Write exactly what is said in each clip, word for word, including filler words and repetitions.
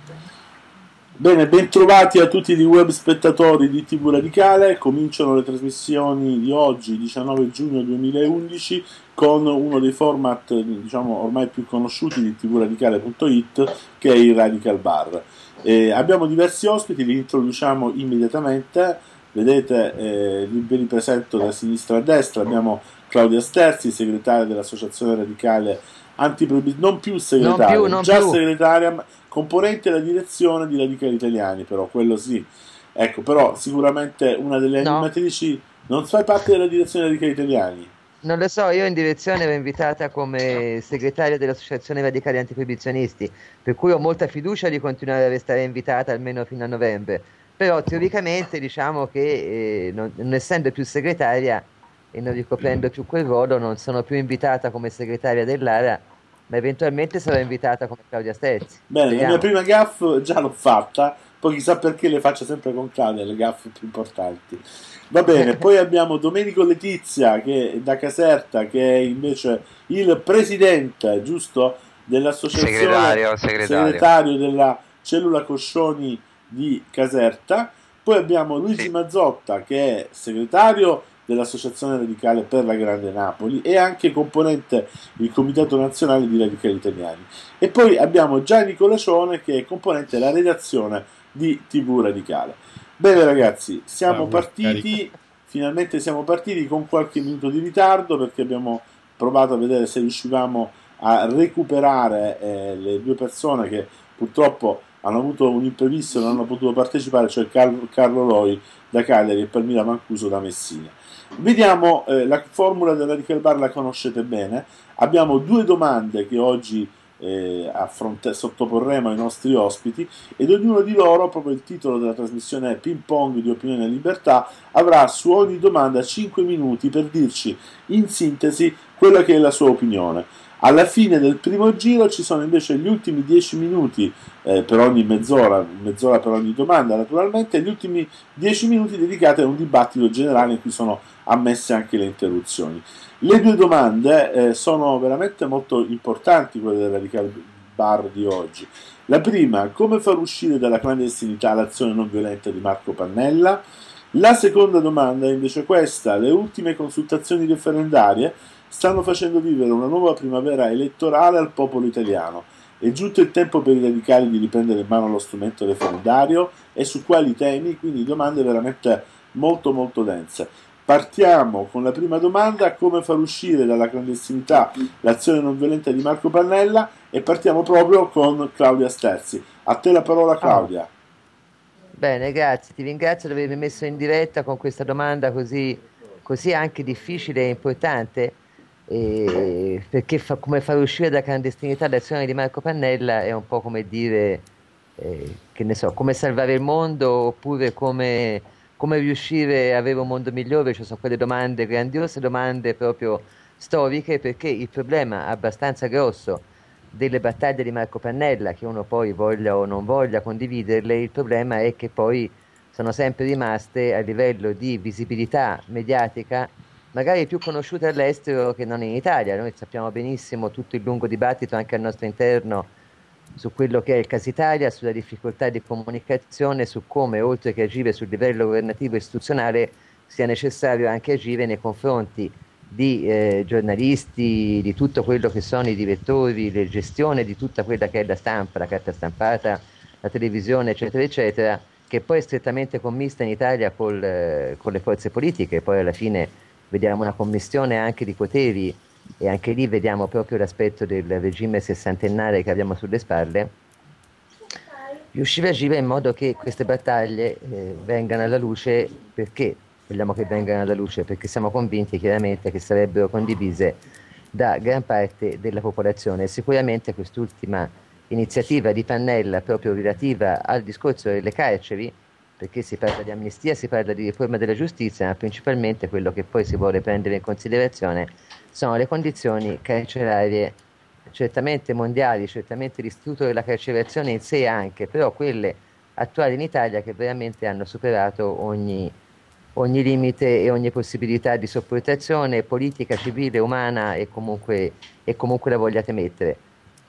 Bene, bentrovati a tutti i web spettatori di T V Radicale. Cominciano le trasmissioni di oggi, diciannove giugno duemilaundici, con uno dei format, diciamo, ormai più conosciuti di tvradicale punto it, che è il Radical Bar. Eh, abbiamo diversi ospiti, li introduciamo immediatamente. Vedete, eh, ve li presento da sinistra a destra. Abbiamo Claudia Sterzi, segretaria dell'Associazione Radicale Antiproibizionismo, non più Non più, segretaria, non già più. segretaria, componente della direzione di Radicali Italiani, però quello sì. Ecco, però sicuramente una delle No, animatrici non fa parte della direzione dei Radicali Italiani. non lo so, io in direzione ero invitata come segretaria dell'Associazione Radicali Antiproibizionisti, per cui ho molta fiducia di continuare a restare invitata almeno fino a novembre. Però teoricamente diciamo che eh, non, non essendo più segretaria e non ricoprendo più quel ruolo, non sono più invitata come segretaria dell'Ara, ma eventualmente sarò invitata come Claudia Sterzi. Bene, la mia Speriamo. prima gaff già l'ho fatta, poi chissà perché le faccio sempre con Claudia le gaff più importanti. Va bene, poi abbiamo Domenico Letizia che è da Caserta, che è invece il presidente, giusto, dell'associazione, Segretario, segretario. segretario della cellula Coscioni di Caserta. Poi abbiamo Luigi Sì, Mazzotta che è segretario dell'Associazione Radicale per la Grande Napoli e anche componente del Comitato Nazionale di Radicali Italiani. E poi abbiamo Gianni Colacione che è componente della redazione di T V Radicale. Bene ragazzi, siamo Ciao, carica. partiti, finalmente siamo partiti con qualche minuto di ritardo perché abbiamo provato a vedere se riuscivamo a recuperare eh, le due persone che purtroppo hanno avuto un imprevisto e non hanno potuto partecipare, cioè Carlo, Carlo Loi da Cagliari e Palmira Mancuso da Messina. Vediamo, eh, la formula della Radical Bar la conoscete bene, abbiamo due domande che oggi eh, affronte- sottoporremo ai nostri ospiti ed ognuno di loro, proprio il titolo della trasmissione è Ping Pong di Opinione e Libertà, avrà su ogni domanda cinque minuti per dirci in sintesi quella che è la sua opinione. Alla fine del primo giro ci sono invece gli ultimi dieci minuti eh, per ogni mezz'ora, mezz'ora per ogni domanda naturalmente, e gli ultimi dieci minuti dedicati a un dibattito generale in cui sono ammesse anche le interruzioni. Le due domande eh, sono veramente molto importanti, quelle del Radical Bar di oggi. La prima, come far uscire dalla clandestinità l'azione non violenta di Marco Pannella? La seconda domanda è invece questa, le ultime consultazioni referendarie stanno facendo vivere una nuova primavera elettorale al popolo italiano. È giunto il tempo per i radicali di riprendere in mano lo strumento referendario e su quali temi, quindi domande veramente molto molto dense. Partiamo con la prima domanda, come far uscire dalla clandestinità l'azione non violenta di Marco Pannella e partiamo proprio con Claudia Sterzi. A te la parola Ah, Claudia. bene, grazie. Ti ringrazio di avermi messo in diretta con questa domanda così, così anche difficile e importante, eh, perché fa- come far uscire da clandestinità l'azione di Marco Pannella è un po' come dire, eh, che ne so, come salvare il mondo oppure come, come riuscire a avere un mondo migliore. Ci sono quelle domande, grandiose domande proprio storiche, perché il problema abbastanza grosso delle battaglie di Marco Pannella, che uno poi voglia o non voglia condividerle, il problema è che poi sono sempre rimaste a livello di visibilità mediatica, magari più conosciute all'estero che non in Italia. Noi sappiamo benissimo tutto il lungo dibattito anche al nostro interno su quello che è il caso Italia, sulla difficoltà di comunicazione, su come, oltre che agire sul livello governativo e istituzionale, sia necessario anche agire nei confronti di eh, giornalisti, di tutto quello che sono i direttori, le gestione di tutta quella che è la stampa, la carta stampata, la televisione, eccetera, eccetera, che poi è strettamente commista in Italia col, eh, con le forze politiche. Poi alla fine vediamo una commistione anche di poteri e anche lì vediamo proprio l'aspetto del regime sessantennale che abbiamo sulle spalle. Riuscire a agire in modo che queste battaglie eh, vengano alla luce. Perché vogliamo che vengano alla luce? Perché siamo convinti chiaramente che sarebbero condivise da gran parte della popolazione. Sicuramente quest'ultima iniziativa di Pannella proprio relativa al discorso delle carceri, perché si parla di amnistia, si parla di riforma della giustizia, ma principalmente quello che poi si vuole prendere in considerazione sono le condizioni carcerarie, certamente mondiali, certamente l'istituto della carcerazione in sé anche, però quelle attuali in Italia che veramente hanno superato ogni, ogni limite e ogni possibilità di sopportazione politica, civile, umana e comunque, e comunque la vogliate mettere.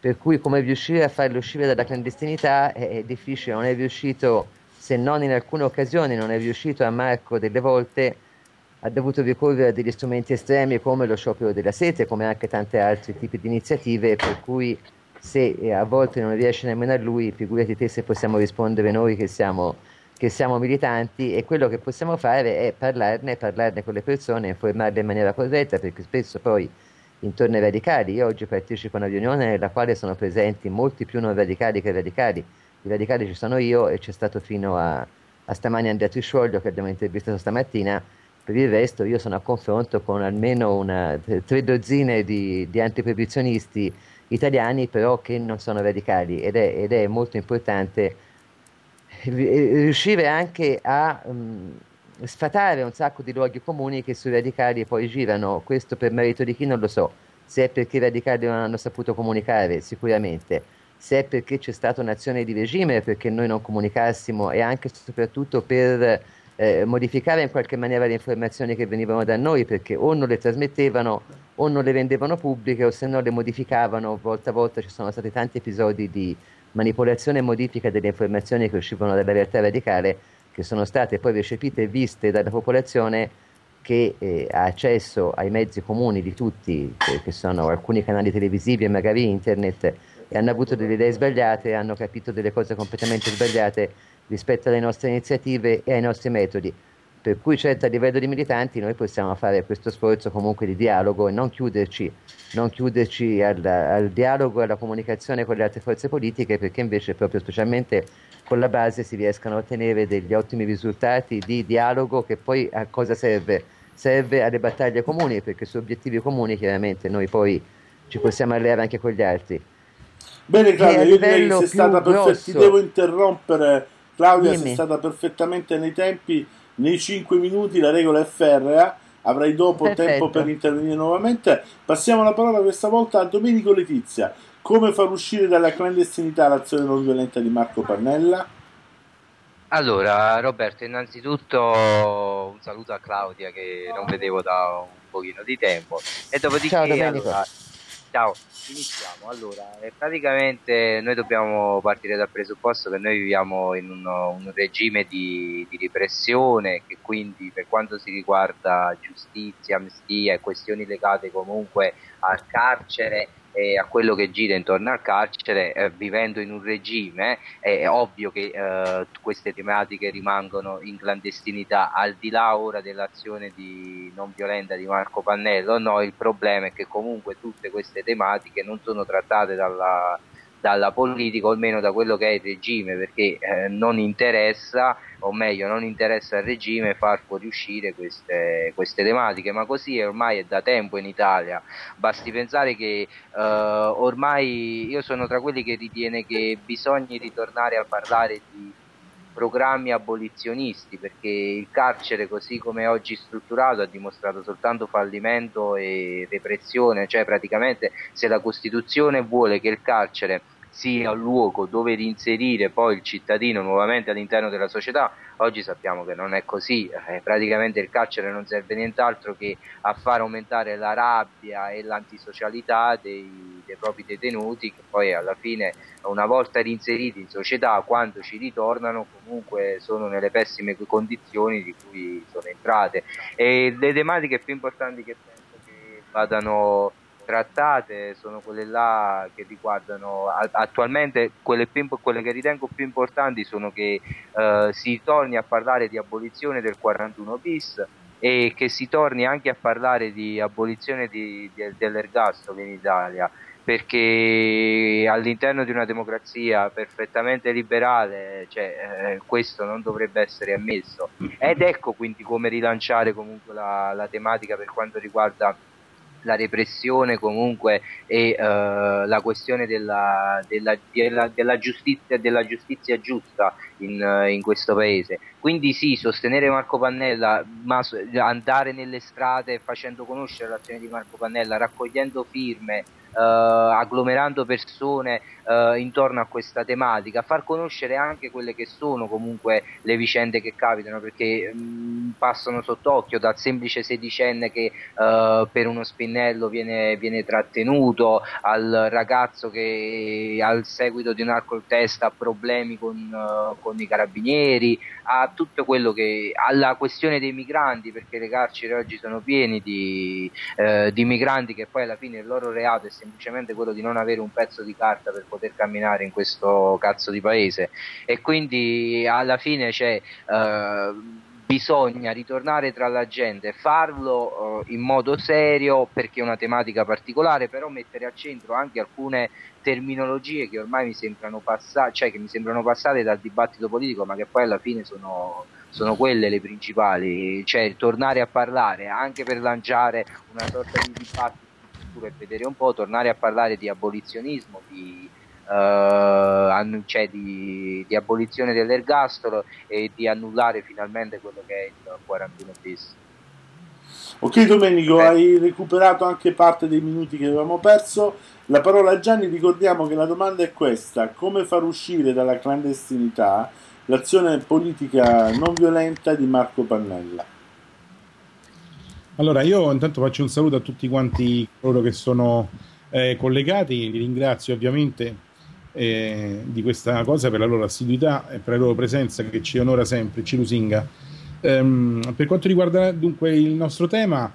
per cui come riuscire a farlo uscire dalla clandestinità è, è difficile, non è riuscito, se non in alcune occasioni, non è riuscito a Marco delle volte, ha dovuto ricorrere a degli strumenti estremi come lo sciopero della sete, come anche tanti altri tipi di iniziative, per cui se eh, a volte non riesce nemmeno a lui, figurati te se possiamo rispondere noi che siamo, che siamo militanti, e quello che possiamo fare è parlarne, parlarne con le persone, informarle in maniera corretta, perché spesso poi intorno ai radicali, io oggi partecipo a una riunione nella quale sono presenti molti più non radicali che radicali, i radicali ci sono io e c'è stato fino a, a stamani Andrea Trisciolio che abbiamo intervistato stamattina. Per il resto io sono a confronto con almeno una, tre dozzine di, di antiproibizionisti italiani, però che non sono radicali, ed è, ed è molto importante ri- riuscire anche a um, sfatare un sacco di luoghi comuni che sui radicali poi girano. Questo per merito di chi non lo so, se è perché i radicali non hanno saputo comunicare, sicuramente, se è perché c'è stata un'azione di regime perché noi non comunicassimo, e anche e soprattutto per eh, modificare in qualche maniera le informazioni che venivano da noi, perché o non le trasmettevano o non le rendevano pubbliche o se no le modificavano. Volta a volta ci sono stati tanti episodi di manipolazione e modifica delle informazioni che uscivano dalla realtà radicale, che sono state poi recepite e viste dalla popolazione che eh, ha accesso ai mezzi comuni di tutti, che, che sono alcuni canali televisivi e magari internet, e hanno avuto delle idee sbagliate, hanno capito delle cose completamente sbagliate rispetto alle nostre iniziative e ai nostri metodi. Per cui certo a livello di militanti noi possiamo fare questo sforzo comunque di dialogo e non chiuderci, non chiuderci al, al dialogo e alla comunicazione con le altre forze politiche, perché invece proprio specialmente con la base si riescano a ottenere degli ottimi risultati di dialogo che poi a cosa serve? Serve alle battaglie comuni, perché su obiettivi comuni chiaramente noi poi ci possiamo alleare anche con gli altri. Bene E Claudia, a io direi che livello sei stata più perfetta, ti devo grosso, interrompere. Claudia, sei dimmi, stata perfettamente nei tempi, nei cinque minuti, la regola è ferrea, avrai dopo tempo per perfetto. intervenire nuovamente. Passiamo la parola questa volta a Domenico Letizia. Come far uscire dalla clandestinità l'azione non violenta di Marco Pannella? Allora, Roberto, innanzitutto un saluto a Claudia che non vedevo da un pochino di tempo e Ciao dopodiché, Domenico. allora, ciao, iniziamo. Allora, eh, praticamente noi dobbiamo partire dal presupposto che noi viviamo in un, un regime di, di repressione, che quindi per quanto si riguarda giustizia, amnistia e questioni legate comunque al carcere e a quello che gira intorno al carcere, eh, vivendo in un regime, eh, è ovvio che eh, queste tematiche rimangono in clandestinità, al di là ora dell'azione di non violenta di Marco Pannello. No, il problema è che comunque tutte queste tematiche non sono trattate dalla, dalla politica, o almeno da quello che è il regime, perché eh, non interessa, o meglio, non interessa al regime far fuoriuscire queste, queste tematiche, ma così è ormai è da tempo in Italia. Basti pensare che Uh, ormai io sono tra quelli che ritiene che bisogna ritornare a parlare di programmi abolizionisti, perché il carcere così come è oggi strutturato ha dimostrato soltanto fallimento e repressione. Cioè praticamente se la Costituzione vuole che il carcere sia un luogo dove reinserire poi il cittadino nuovamente all'interno della società, oggi sappiamo che non è così. Eh, praticamente il carcere non serve nient'altro che a far aumentare la rabbia e l'antisocialità dei, dei propri detenuti, che poi alla fine, una volta reinseriti in società, quando ci ritornano comunque sono nelle pessime condizioni di cui sono entrate. E le tematiche più importanti che penso che vadano trattate sono quelle là che riguardano attualmente, quelle, più, quelle che ritengo più importanti sono che eh, si torni a parlare di abolizione del quarantuno bis e che si torni anche a parlare di abolizione di, di, dell'ergastolo in Italia, perché all'interno di una democrazia perfettamente liberale, cioè, eh, questo non dovrebbe essere ammesso. Ed ecco quindi come rilanciare comunque la, la tematica per quanto riguarda la repressione comunque e eh, la questione della, della, della, della, giustizia, della giustizia giusta in, in questo paese. Quindi sì, sostenere Marco Pannella, ma andare nelle strade facendo conoscere l'azione di Marco Pannella, raccogliendo firme agglomerando persone eh, intorno a questa tematica, far conoscere anche quelle che sono comunque le vicende che capitano, perché mh, passano sott'occhio, dal semplice sedicenne che eh, per uno spinello viene, viene trattenuto, al ragazzo che al seguito di un alcol test ha problemi con, uh, con i carabinieri, a tutto quello che, alla questione dei migranti, perché le carceri oggi sono piene di, eh, di migranti che poi alla fine il loro reato è semplicemente quello di non avere un pezzo di carta per poter camminare in questo cazzo di paese, e quindi alla fine c'è uh, bisogna ritornare tra la gente, farlo uh, in modo serio perché è una tematica particolare, però mettere al centro anche alcune terminologie che ormai mi sembrano passate, cioè che mi sembrano passate dal dibattito politico, ma che poi alla fine sono, sono quelle le principali, cioè tornare a parlare anche per lanciare una sorta di dibattito e vedere un po', tornare a parlare di abolizionismo, di Uh, cioè di, di abolizione dell'ergastolo e di annullare finalmente quello che è il quarantuno bis. Ok Domenico, Beh. hai recuperato anche parte dei minuti che avevamo perso. La parola a Gianni. Ricordiamo che la domanda è questa: come far uscire dalla clandestinità l'azione politica non violenta di Marco Pannella? Allora, io intanto faccio un saluto a tutti quanti coloro che sono eh, collegati, li ringrazio ovviamente Eh, di questa cosa, per la loro assiduità e per la loro presenza che ci onora sempre, ci lusinga. Ehm, per quanto riguarda dunque il nostro tema,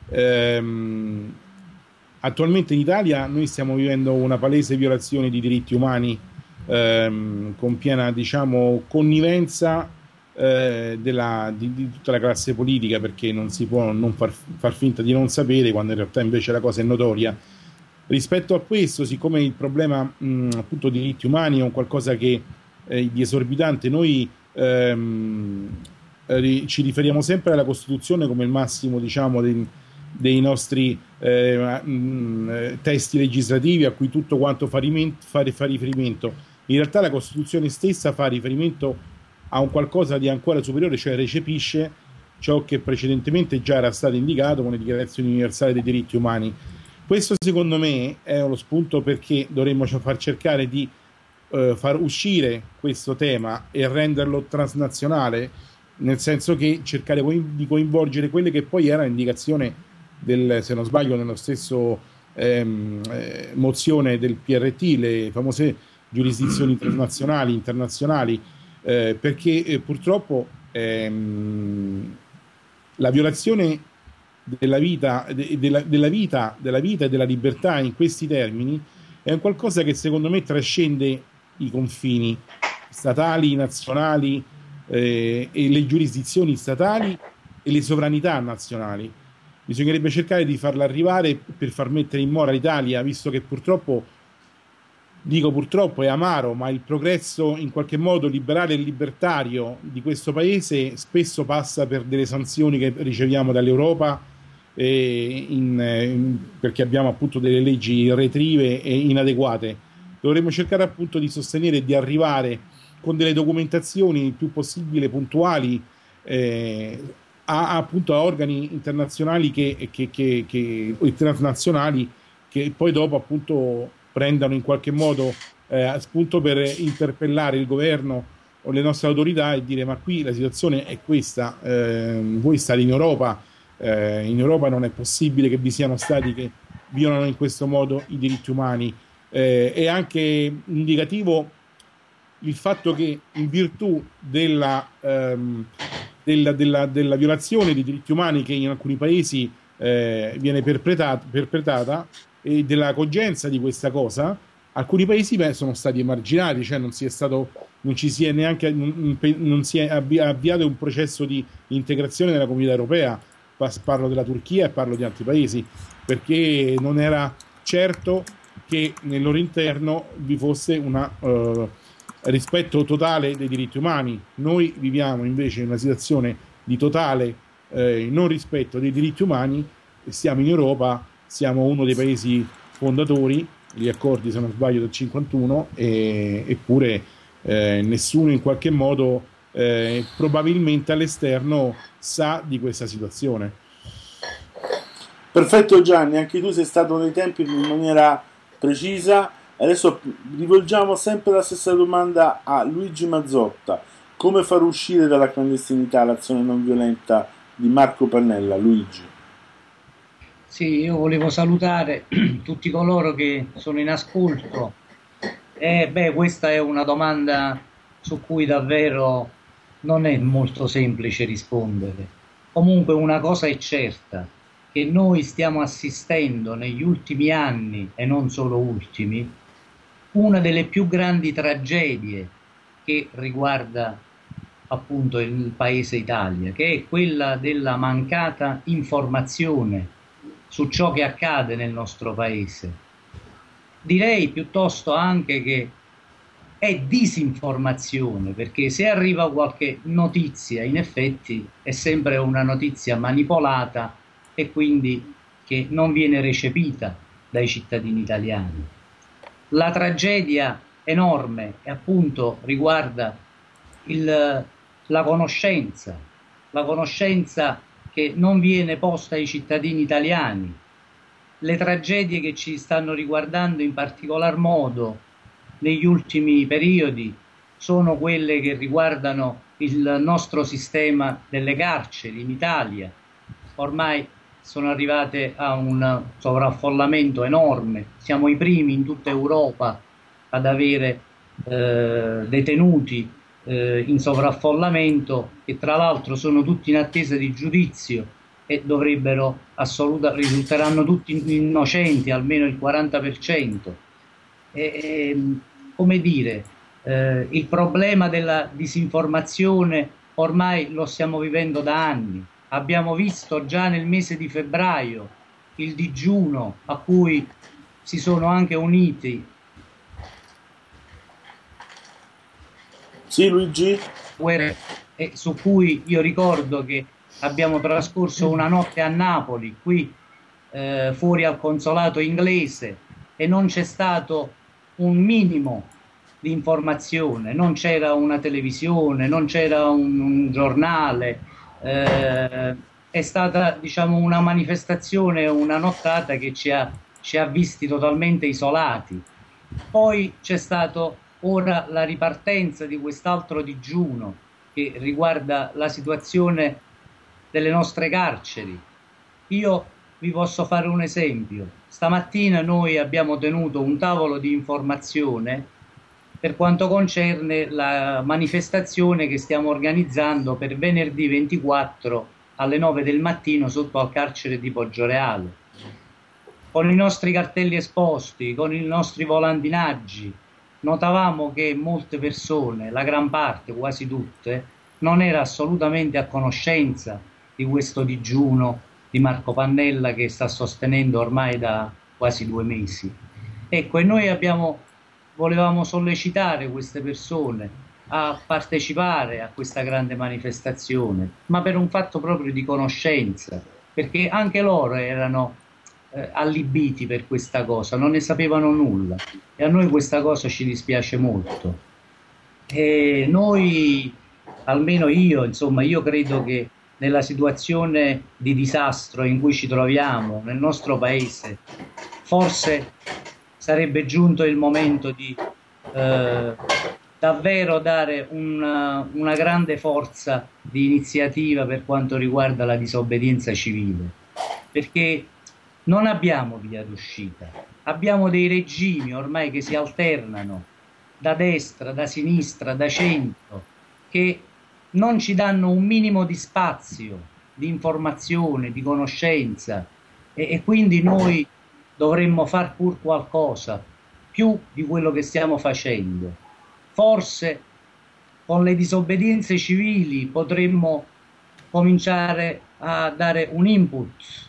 ehm, attualmente in Italia noi stiamo vivendo una palese violazione di diritti umani ehm, con piena, diciamo, connivenza eh, della, di, di tutta la classe politica, perché non si può non far, far finta di non sapere quando in realtà invece la cosa è notoria. Rispetto a questo, siccome il problema mh, appunto diritti umani è un qualcosa che eh, di esorbitante, noi ehm, ri- ci riferiamo sempre alla Costituzione come il massimo, diciamo, dei, dei nostri eh, mh, testi legislativi a cui tutto quanto fa, riment- fa, fa riferimento. In realtà la Costituzione stessa fa riferimento a un qualcosa di ancora superiore, cioè recepisce ciò che precedentemente già era stato indicato con le dichiarazioni universali dei diritti umani. Questo secondo me è uno spunto perché dovremmo far cercare di eh, far uscire questo tema e renderlo transnazionale, nel senso che cercare di coinvolgere quelle che poi era l'indicazione del, se non sbaglio, nello stesso ehm, eh, mozione del P R T, le famose giurisdizioni transnazionali, internazionali, eh, perché eh, purtroppo ehm, la violazione della vita, de, della, della vita, della vita e della libertà in questi termini è un qualcosa che secondo me trascende i confini statali, nazionali eh, e le giurisdizioni statali e le sovranità nazionali. Bisognerebbe cercare di farla arrivare per far mettere in mora l'Italia, visto che purtroppo, dico purtroppo, è amaro, ma il progresso in qualche modo liberale e libertario di questo paese spesso passa per delle sanzioni che riceviamo dall'Europa eh, in, in, perché abbiamo appunto delle leggi retrive e inadeguate. Dovremmo cercare appunto di sostenere e di arrivare con delle documentazioni il più possibile puntuali eh, a, appunto a organi internazionali che, che, che, che, o transnazionali che poi dopo appunto prendano in qualche modo eh, spunto per interpellare il governo o le nostre autorità e dire: ma qui la situazione è questa, eh, voi state in Europa, eh, in Europa non è possibile che vi siano stati che violano in questo modo i diritti umani. Eh, è anche indicativo il fatto che in virtù della, ehm, della, della, della violazione dei diritti umani che in alcuni paesi eh, viene perpetrata, perpetrata e della cogenza di questa cosa, alcuni paesi beh, sono stati emarginati, cioè non si è stato, non ci si è neanche non, non si è avviato un processo di integrazione nella comunità europea. Parlo della Turchia e parlo di altri paesi, perché non era certo che nel loro interno vi fosse un uh, rispetto totale dei diritti umani. Noi viviamo invece in una situazione di totale eh, non rispetto dei diritti umani. Siamo in Europa, siamo uno dei paesi fondatori, gli accordi se non sbaglio del cinquantuno, e, eppure eh, nessuno in qualche modo eh, probabilmente all'esterno sa di questa situazione. Perfetto Gianni, anche tu sei stato nei tempi in maniera precisa. Adesso rivolgiamo sempre la stessa domanda a Luigi Mazzotta: come far uscire dalla clandestinità l'azione non violenta di Marco Pannella? Luigi. Sì, io volevo salutare tutti coloro che sono in ascolto. E beh, questa è una domanda su cui davvero non è molto semplice rispondere. Comunque una cosa è certa, che noi stiamo assistendo negli ultimi anni, e non solo ultimi, una delle più grandi tragedie che riguarda appunto il paese Italia, che è quella della mancata informazione su ciò che accade nel nostro paese. Direi piuttosto anche che è disinformazione, perché se arriva qualche notizia, in effetti è sempre una notizia manipolata e quindi che non viene recepita dai cittadini italiani. La tragedia enorme appunto riguarda il, la conoscenza, la conoscenza che non viene posta ai cittadini italiani, le tragedie che ci stanno riguardando in particolar modo negli ultimi periodi sono quelle che riguardano il nostro sistema delle carceri in Italia. Ormai sono arrivate a un sovraffollamento enorme, siamo i primi in tutta Europa ad avere eh, detenuti eh, in sovraffollamento, che tra l'altro sono tutti in attesa di giudizio e dovrebbero assolutamente, risulteranno tutti innocenti, almeno il quaranta per cento. E, e, come dire, eh, il problema della disinformazione ormai lo stiamo vivendo da anni. Abbiamo visto già nel mese di febbraio il digiuno a cui si sono anche uniti. Sì, Luigi? E su cui io ricordo che abbiamo trascorso una notte a Napoli, qui eh, fuori al consolato inglese, e non c'è stato un minimo di informazione, non c'era una televisione, non c'era un, un giornale, eh, è stata, diciamo, una manifestazione, una nottata che ci ha, ci ha visti totalmente isolati. Poi c'è stato ora la ripartenza di quest'altro digiuno che riguarda la situazione delle nostre carceri. Io vi posso fare un esempio. Stamattina noi abbiamo tenuto un tavolo di informazione per quanto concerne la manifestazione che stiamo organizzando per venerdì ventiquattro alle nove del mattino sotto al carcere di Poggioreale. Con i nostri cartelli esposti, con i nostri volantinaggi, notavamo che molte persone, la gran parte, quasi tutte, non era assolutamente a conoscenza di questo digiuno di Marco Pannella che sta sostenendo ormai da quasi due mesi. Ecco, e noi abbiamo, volevamo sollecitare queste persone a partecipare a questa grande manifestazione, ma per un fatto proprio di conoscenza, perché anche loro erano eh, allibiti per questa cosa, non ne sapevano nulla, e a noi questa cosa ci dispiace molto. E noi, almeno io, insomma, io credo che nella situazione di disastro in cui ci troviamo nel nostro paese, forse sarebbe giunto il momento di eh, davvero dare una, una grande forza di iniziativa per quanto riguarda la disobbedienza civile, perché non abbiamo via d'uscita, abbiamo dei regimi ormai che si alternano da destra, da sinistra, da centro, che non ci danno un minimo di spazio, di informazione, di conoscenza, e, e quindi noi dovremmo far pur qualcosa più di quello che stiamo facendo. Forse con le disobbedienze civili potremmo cominciare a dare un input,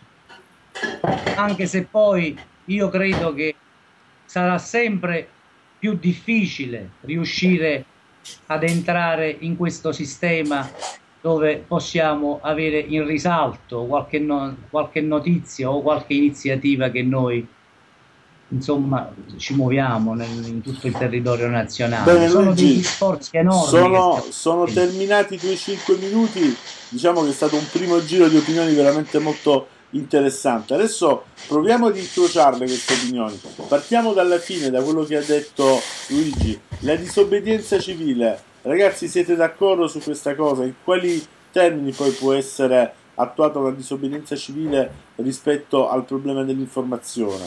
anche se poi io credo che sarà sempre più difficile riuscire ad entrare in questo sistema dove possiamo avere in risalto qualche, no, qualche notizia o qualche iniziativa che noi, insomma, ci muoviamo nel, in tutto il territorio nazionale. Bene, sono Luigi, degli sforzi enormi. Sono, sono terminati i tuoi cinque minuti. Diciamo che è stato un primo giro di opinioni veramente molto interessante. Adesso proviamo ad incrociarle queste opinioni. Partiamo dalla fine, da quello che ha detto Luigi. La disobbedienza civile, ragazzi, siete d'accordo su questa cosa? In quali termini poi può essere attuata una disobbedienza civile rispetto al problema dell'informazione?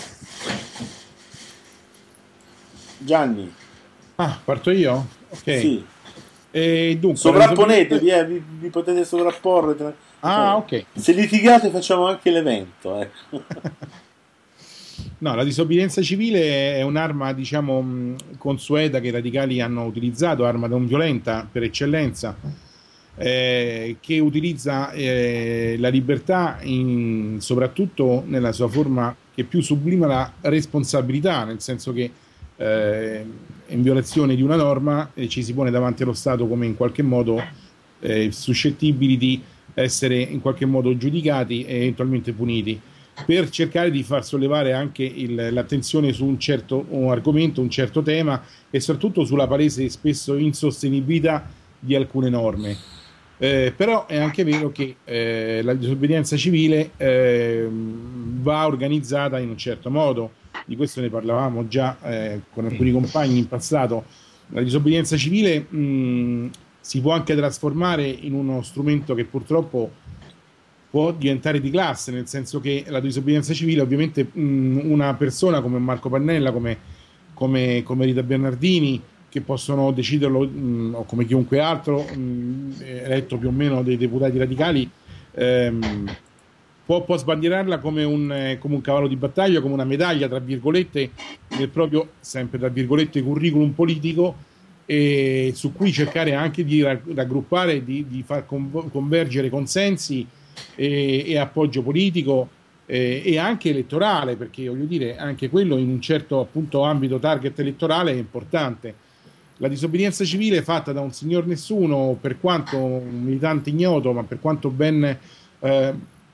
Gianni? Ah, parto io? Ok. Sì. E dunque, sovrapponetevi, eh, vi, vi potete sovrapporre tra... ah, ok. Se litigate facciamo anche l'evento, ecco. No, la disobbedienza civile è un'arma, diciamo, consueta che i radicali hanno utilizzato, arma non violenta per eccellenza, eh, che utilizza eh, la libertà in, soprattutto nella sua forma che più sublima la responsabilità, nel senso che eh, in violazione di una norma eh, ci si pone davanti allo Stato come in qualche modo eh, suscettibili di essere in qualche modo giudicati e eventualmente puniti, per cercare di far sollevare anche il, l'attenzione su un certo un argomento, un certo tema e soprattutto sulla palese spesso insostenibilità di alcune norme. Eh, però è anche vero che eh, la disobbedienza civile eh, va organizzata in un certo modo. Di questo ne parlavamo già eh, con alcuni compagni in passato. La disobbedienza civile mh, si può anche trasformare in uno strumento che purtroppo può diventare di classe, nel senso che la disobbedienza civile, ovviamente mh, una persona come Marco Pannella, come, come, come Rita Bernardini, che possono deciderlo, mh, o come chiunque altro, mh, eletto più o meno dei deputati radicali, ehm, può, può sbandierarla come un, eh, come un cavallo di battaglia, come una medaglia, tra virgolette, nel proprio, sempre tra virgolette, curriculum politico, e su cui cercare anche di raggruppare, di, di far convergere consensi e, e appoggio politico eh, e anche elettorale, perché voglio dire, anche quello in un certo appunto ambito target elettorale è importante. La disobbedienza civile fatta da un signor nessuno, per quanto un militante ignoto, ma per quanto ben, eh,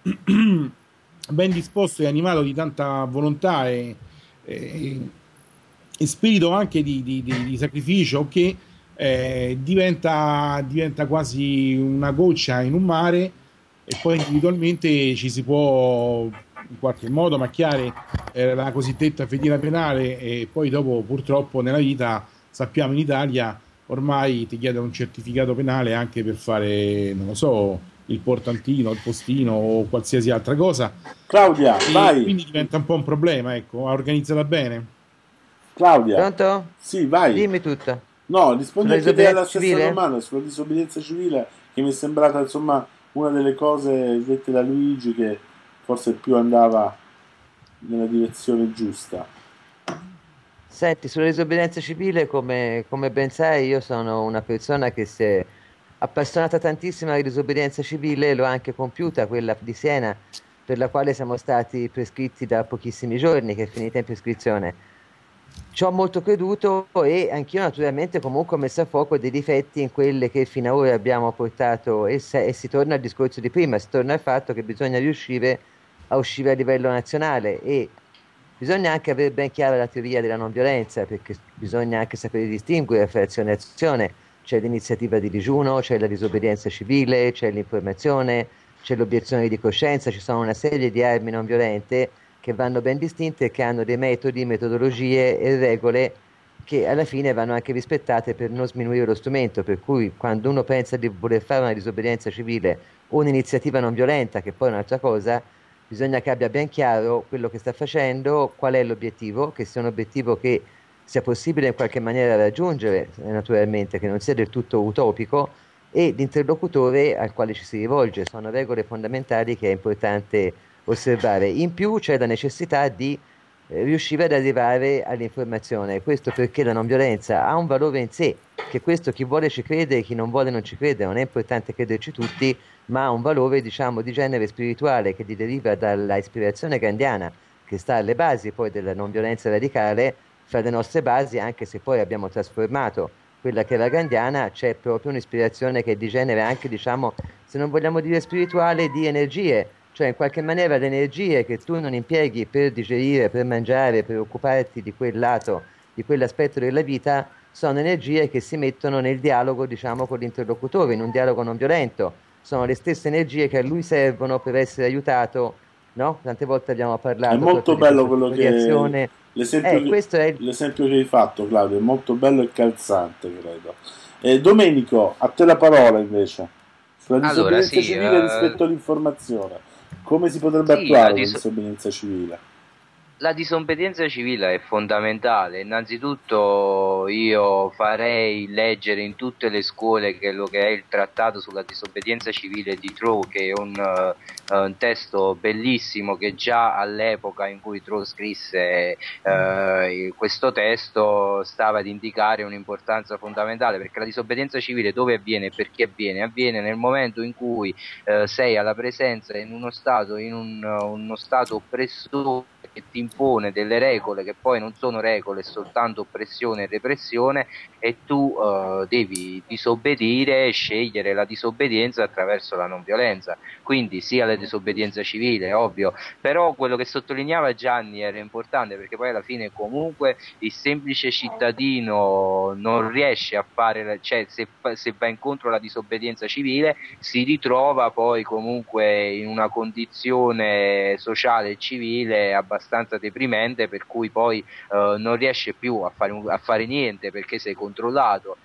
ben disposto e animato di tanta volontà e, e, e spirito anche di, di, di, di sacrificio, che eh, diventa, diventa quasi una goccia in un mare, e poi individualmente ci si può in qualche modo macchiare eh, la cosiddetta fedina penale, e poi dopo purtroppo nella vita sappiamo in Italia ormai ti chiedono un certificato penale anche per fare, non lo so, il portantino, il postino o qualsiasi altra cosa. Claudia, e vai. Quindi diventa un po' un problema, ecco, organizzata bene. Claudia. Pronto? Sì, vai. Dimmi tutto. No, rispondi anche te alla stessa civile? domanda sulla disobbedienza civile, che mi è sembrata insomma una delle cose dette da Luigi che forse più andava nella direzione giusta. Senti, sulla disobbedienza civile, come, come ben sai, io sono una persona che si è appassionata tantissimo alla disobbedienza civile, l'ho anche compiuta, quella di Siena, per la quale siamo stati prescritti da pochissimi giorni, che è finita in prescrizione. Ci ho molto creduto e anch'io naturalmente comunque ho messo a fuoco dei difetti in quelle che fino ad ora abbiamo portato, e, se, e si torna al discorso di prima, si torna al fatto che bisogna riuscire a uscire a livello nazionale, e bisogna anche avere ben chiara la teoria della non violenza, perché bisogna anche sapere distinguere fra azione e azione. C'è l'iniziativa di digiuno, c'è la disobbedienza civile, c'è l'informazione, c'è l'obiezione di coscienza, ci sono una serie di armi non violente che vanno ben distinte e che hanno dei metodi, metodologie e regole che alla fine vanno anche rispettate per non sminuire lo strumento, per cui quando uno pensa di voler fare una disobbedienza civile o un'iniziativa non violenta, che poi è un'altra cosa, bisogna che abbia ben chiaro quello che sta facendo, qual è l'obiettivo, che sia un obiettivo che sia possibile in qualche maniera raggiungere, naturalmente, che non sia del tutto utopico, e l'interlocutore al quale ci si rivolge. Sono regole fondamentali che è importante osservare. In più c'è la necessità di eh, riuscire ad arrivare all'informazione, questo perché la non violenza ha un valore in sé, che questo chi vuole ci crede e chi non vuole non ci crede, non è importante crederci tutti, ma ha un valore, diciamo, di genere spirituale che deriva dalla ispirazione gandhiana, che sta alle basi poi della non violenza radicale. Fra le nostre basi, anche se poi abbiamo trasformato quella che è la gandhiana, c'è proprio un'ispirazione che è di genere anche, diciamo, se non vogliamo dire spirituale, di energie, cioè in qualche maniera le energie che tu non impieghi per digerire, per mangiare, per occuparti di quel lato, di quell'aspetto della vita, sono energie che si mettono nel dialogo, diciamo, con l'interlocutore, in un dialogo non violento. sono le stesse energie che a lui servono per essere aiutato, no? Tante volte abbiamo parlato È molto proprio di bello questo quello tipo di che azione. l'esempio Eh, che, questo è il... l'esempio che hai fatto, Claudio, è molto bello e calzante, credo. E Domenico, a te la parola invece sulla Allora, disobbedienza sì, civile eh, rispetto all'informazione. Come si potrebbe sì, la attuare la dis- disobbedienza civile? La disobbedienza civile è fondamentale. Innanzitutto io farei leggere in tutte le scuole quello che è il trattato sulla disobbedienza civile di Trow, che è un, eh, un testo bellissimo che già all'epoca in cui Trow scrisse eh, questo testo stava ad indicare un'importanza fondamentale, perché la disobbedienza civile dove avviene e perché avviene? Avviene nel momento in cui eh, sei alla presenza in uno stato, in un, uno stato oppressore che ti impone delle regole che poi non sono regole, è soltanto oppressione e repressione, e tu eh, devi disobbedire e scegliere la disobbedienza attraverso la non violenza. Quindi sia la disobbedienza civile, ovvio, però quello che sottolineava Gianni era importante, perché poi alla fine comunque il semplice cittadino non riesce a fare, cioè se, se va incontro alla disobbedienza civile si ritrova poi comunque in una condizione sociale e civile abbastanza deprimente, per cui poi eh, non riesce più a fare, a fare niente perché sei controllato.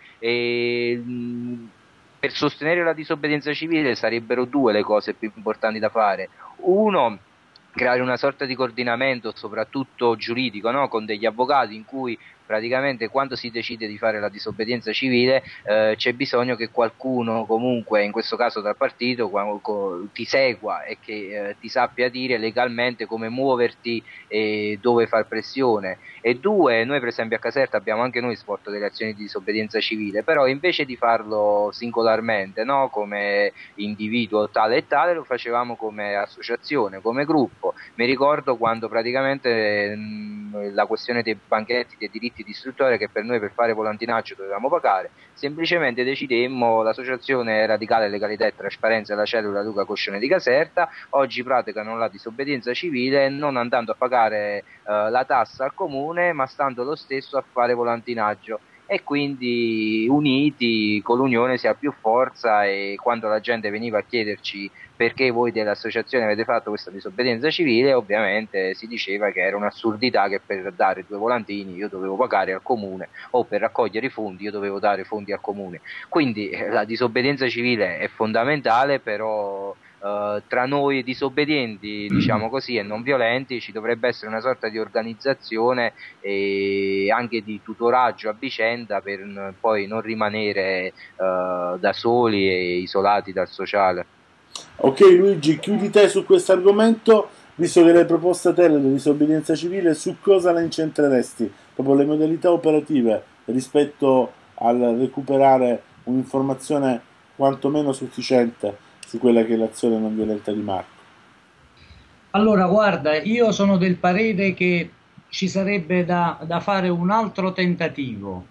E, mh, per sostenere la disobbedienza civile sarebbero due le cose più importanti da fare. Uno, creare una sorta di coordinamento, soprattutto giuridico, no? Con degli avvocati, in cui praticamente quando si decide di fare la disobbedienza civile eh, c'è bisogno che qualcuno comunque, in questo caso dal partito, quando, ti segua e che eh, ti sappia dire legalmente come muoverti e dove far pressione. E due, noi per esempio a Caserta abbiamo anche noi svolto delle azioni di disobbedienza civile, però invece di farlo singolarmente, no? Come individuo tale e tale, lo facevamo come associazione, come gruppo. Mi ricordo quando praticamente mh, la questione dei banchetti, dei diritti di istruttore, che per noi per fare volantinaggio dovevamo pagare, semplicemente decidemmo, l'associazione Radicale Legalità e Trasparenza della cellula Luca Coscione di Caserta, oggi praticano la disobbedienza civile non andando a pagare eh, la tassa al comune, ma stando lo stesso a fare volantinaggio. E quindi uniti con l'unione si ha più forza, e quando la gente veniva a chiederci perché voi dell'associazione avete fatto questa disobbedienza civile, ovviamente si diceva che era un'assurdità, che per dare due volantini io dovevo pagare al comune, o per raccogliere i fondi io dovevo dare fondi al comune. Quindi eh, la disobbedienza civile è fondamentale, però Uh, tra noi disobbedienti, diciamo così, e non violenti ci dovrebbe essere una sorta di organizzazione e anche di tutoraggio a vicenda, per n- poi non rimanere uh, da soli e isolati dal sociale. Ok Luigi, chiudi te su questo argomento, visto che l'hai proposta te la disobbedienza civile, su cosa la incentreresti? Proprio le modalità operative rispetto al recuperare un'informazione quantomeno sufficiente su quella che è l'azione non violenta di Marco. Allora, guarda, io sono del parere che ci sarebbe da, da fare un altro tentativo,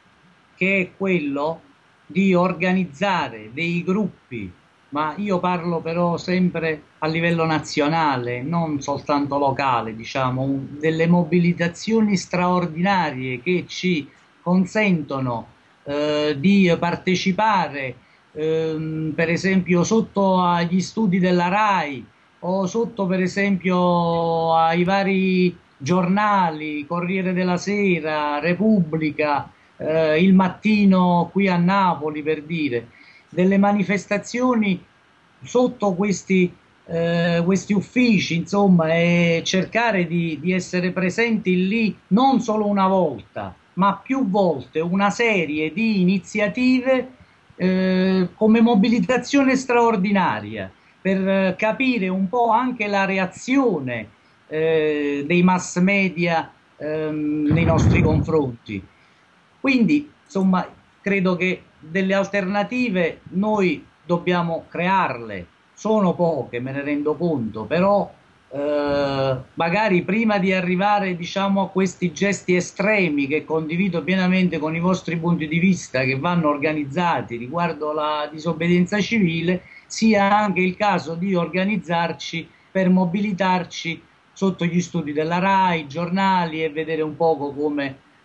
che è quello di organizzare dei gruppi, ma io parlo però sempre a livello nazionale, non soltanto locale, diciamo, un- delle mobilitazioni straordinarie che ci consentono eh, di partecipare, ehm, per esempio, sotto agli studi della RAI o sotto, per esempio, ai vari giornali, Corriere della Sera, Repubblica, eh, il mattino qui a Napoli, per dire, delle manifestazioni sotto questi, eh, questi uffici, insomma, e cercare di, di essere presenti lì non solo una volta, ma più volte, una serie di iniziative eh, come mobilitazione straordinaria, per eh, capire un po' anche la reazione eh, dei mass media ehm, nei nostri confronti. Quindi, insomma, credo che delle alternative noi dobbiamo crearle. Sono poche, me ne rendo conto, però eh, magari prima di arrivare, diciamo, a questi gesti estremi, che condivido pienamente con i vostri punti di vista, che vanno organizzati riguardo la disobbedienza civile, sia anche il caso di organizzarci per mobilitarci sotto gli studi della RAI, giornali, e vedere un poco come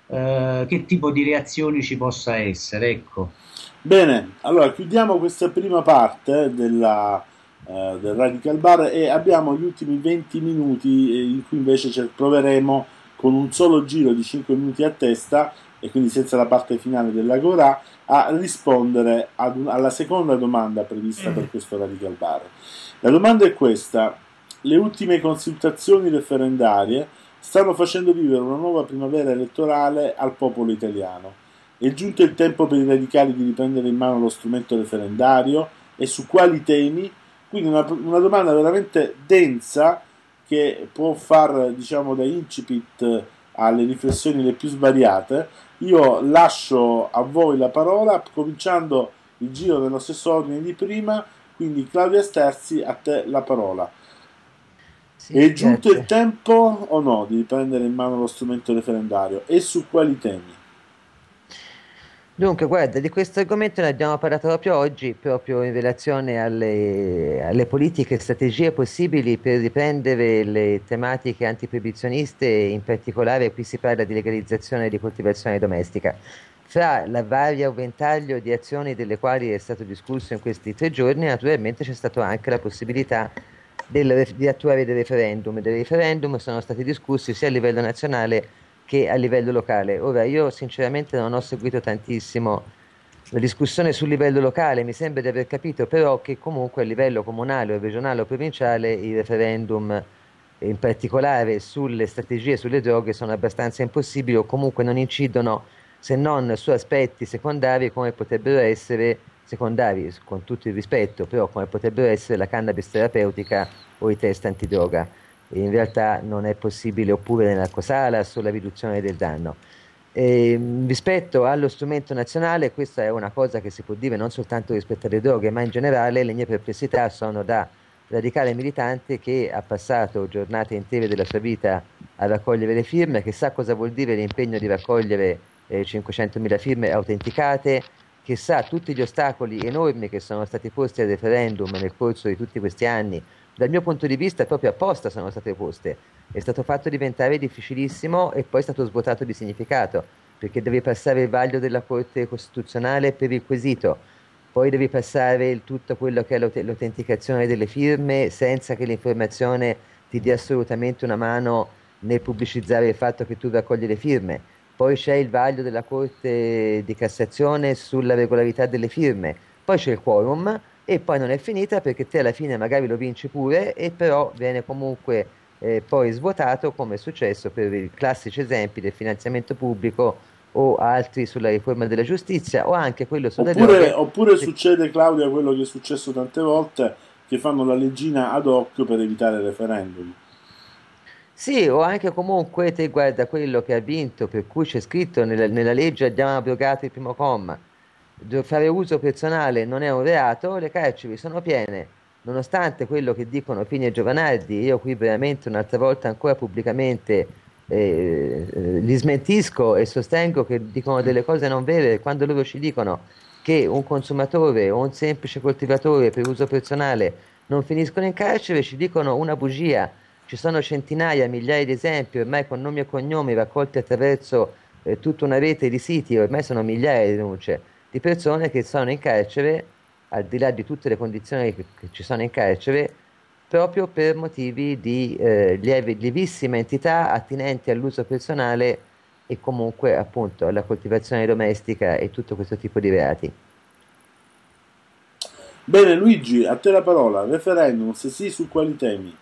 eh, che tipo di reazioni ci possa essere, ecco. Bene, allora chiudiamo questa prima parte della, eh, del Radical Bar e abbiamo gli ultimi venti minuti in cui invece ci proveremo con un solo giro di cinque minuti a testa e quindi senza la parte finale dell'Agorà a rispondere ad un, alla seconda domanda prevista per questo Radical Bar. La domanda è questa: le ultime consultazioni referendarie stanno facendo vivere una nuova primavera elettorale al popolo italiano. È giunto il tempo per i radicali di riprendere in mano lo strumento referendario e su quali temi? Quindi una, una domanda veramente densa che può far, diciamo, da incipit alle riflessioni le più svariate. Io lascio a voi la parola, cominciando il giro nello stesso ordine di prima, quindi Claudia Sterzi, a te la parola. Sì, È giunto grazie. il tempo o no di riprendere in mano lo strumento referendario e su quali temi? Dunque, guarda, di questo argomento ne abbiamo parlato proprio oggi, proprio in relazione alle, alle politiche e strategie possibili per riprendere le tematiche antiproibizioniste, in particolare qui si parla di legalizzazione di coltivazione domestica. Fra la varia ventaglio di azioni delle quali è stato discusso in questi tre giorni, naturalmente c'è stata anche la possibilità del, di attuare dei referendum. Dei referendum sono stati discussi sia a livello nazionale che a livello locale. Ora, io sinceramente non ho seguito tantissimo la discussione sul livello locale, mi sembra di aver capito però che comunque a livello comunale o regionale o provinciale i referendum, in particolare sulle strategie sulle droghe, sono abbastanza impossibili o comunque non incidono se non su aspetti secondari come potrebbero essere, secondari con tutto il rispetto, però come potrebbero essere la cannabis terapeutica o i test antidroga. In realtà non è possibile, oppure nell'Arcosalas o la riduzione del danno. E, rispetto allo strumento nazionale, questa è una cosa che si può dire non soltanto rispetto alle droghe, ma in generale le mie perplessità sono da radicale militante che ha passato giornate intere della sua vita a raccogliere le firme, che sa cosa vuol dire l'impegno di raccogliere eh, cinquecentomila firme autenticate, che sa tutti gli ostacoli enormi che sono stati posti al referendum nel corso di tutti questi anni. Dal mio punto di vista proprio apposta sono state poste, è stato fatto diventare difficilissimo e poi è stato svuotato di significato, perché devi passare il vaglio della Corte Costituzionale per il quesito, poi devi passare il, tutto quello che è l'aut- l'autenticazione delle firme senza che l'informazione ti dia assolutamente una mano nel pubblicizzare il fatto che tu raccogli le firme, poi c'è il vaglio della Corte di Cassazione sulla regolarità delle firme, poi c'è il quorum e poi non è finita perché te alla fine magari lo vinci pure e però viene comunque eh, poi svuotato, come è successo per i classici esempi del finanziamento pubblico o altri sulla riforma della giustizia o anche quello sulle Oppure, droghe. oppure che- succede, Claudia, quello che è successo tante volte, che fanno la leggina ad hoc per evitare il referendum. Sì, o anche comunque te guarda quello che ha vinto, per cui c'è scritto nella, nella legge abbiamo abrogato il primo comma. Do- Fare uso personale non è un reato, le carceri sono piene, nonostante quello che dicono Fini e Giovanardi, io qui veramente un'altra volta ancora pubblicamente eh, eh, li smentisco e sostengo che dicono delle cose non vere quando loro ci dicono che un consumatore o un semplice coltivatore per uso personale non finiscono in carcere, ci dicono una bugia. Ci sono centinaia, migliaia di esempi, ormai con nomi e cognomi raccolti attraverso eh, tutta una rete di siti, ormai sono migliaia di denunce di persone che sono in carcere, al di là di tutte le condizioni che, che ci sono in carcere, proprio per motivi di eh, lievi- lievissima entità attinenti all'uso personale e comunque appunto alla coltivazione domestica e tutto questo tipo di reati. Bene, Luigi, a te la parola. Referendum, se sì, su quali temi?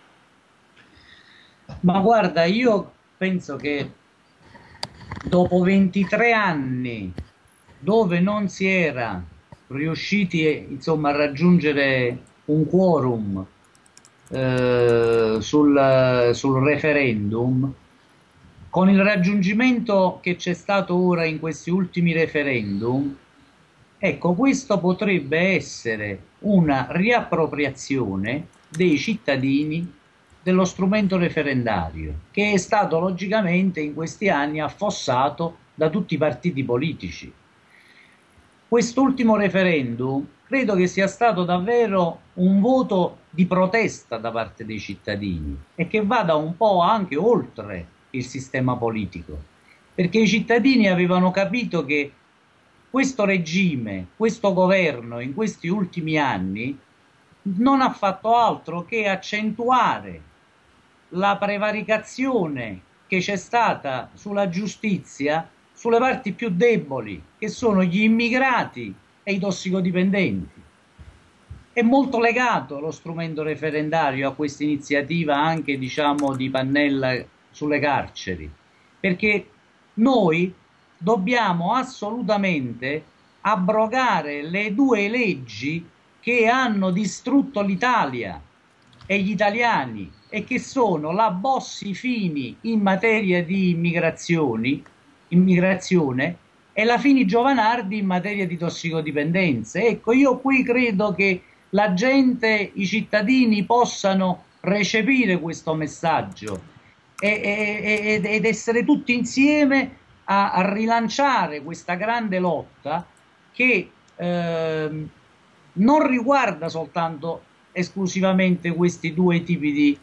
Ma guarda, io penso che dopo ventitré anni dove non si era riusciti eh, insomma, a raggiungere un quorum eh, sul, sul referendum, con il raggiungimento che c'è stato ora in questi ultimi referendum, ecco, questo potrebbe essere una riappropriazione dei cittadini dello strumento referendario, che è stato logicamente in questi anni affossato da tutti i partiti politici. Quest'ultimo referendum credo che sia stato davvero un voto di protesta da parte dei cittadini e che vada un po' anche oltre il sistema politico. perché i cittadini avevano capito che questo regime, questo governo in questi ultimi anni non ha fatto altro che accentuare la prevaricazione che c'è stata sulla giustizia sulle parti più deboli, che sono gli immigrati e i tossicodipendenti. È molto legato lo strumento referendario a questa iniziativa anche, diciamo, di Pannella sulle carceri, perché noi dobbiamo assolutamente abrogare le due leggi che hanno distrutto l'Italia e gli italiani e che sono la Bossi-Fini in materia di immigrazioni, immigrazione e la Fini-Giovanardi in materia di tossicodipendenze. Ecco, io qui credo che la gente, i cittadini possano recepire questo messaggio e, e, ed essere tutti insieme a, a rilanciare questa grande lotta che eh, non riguarda soltanto esclusivamente questi due tipi di,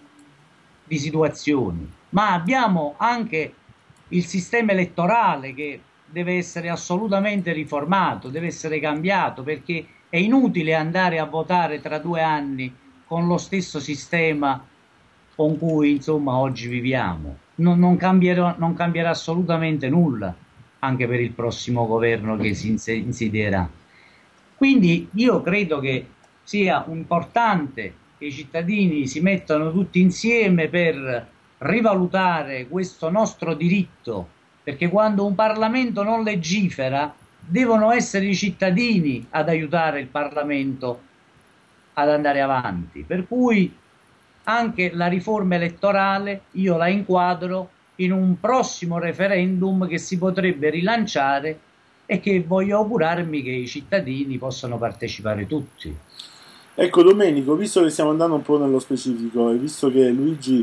di situazioni, ma abbiamo anche il sistema elettorale che deve essere assolutamente riformato, deve essere cambiato, perché è inutile andare a votare tra due anni con lo stesso sistema con cui insomma oggi viviamo. Non, non, cambierà, non cambierà assolutamente nulla anche per il prossimo governo che si insedierà. Quindi io credo che sia importante che i cittadini si mettano tutti insieme per rivalutare questo nostro diritto, perché quando un Parlamento non legifera devono essere i cittadini ad aiutare il Parlamento ad andare avanti, per cui anche la riforma elettorale io la inquadro in un prossimo referendum che si potrebbe rilanciare e che voglio augurarmi che i cittadini possano partecipare tutti. Ecco Domenico, visto che stiamo andando un po' nello specifico e visto che Luigi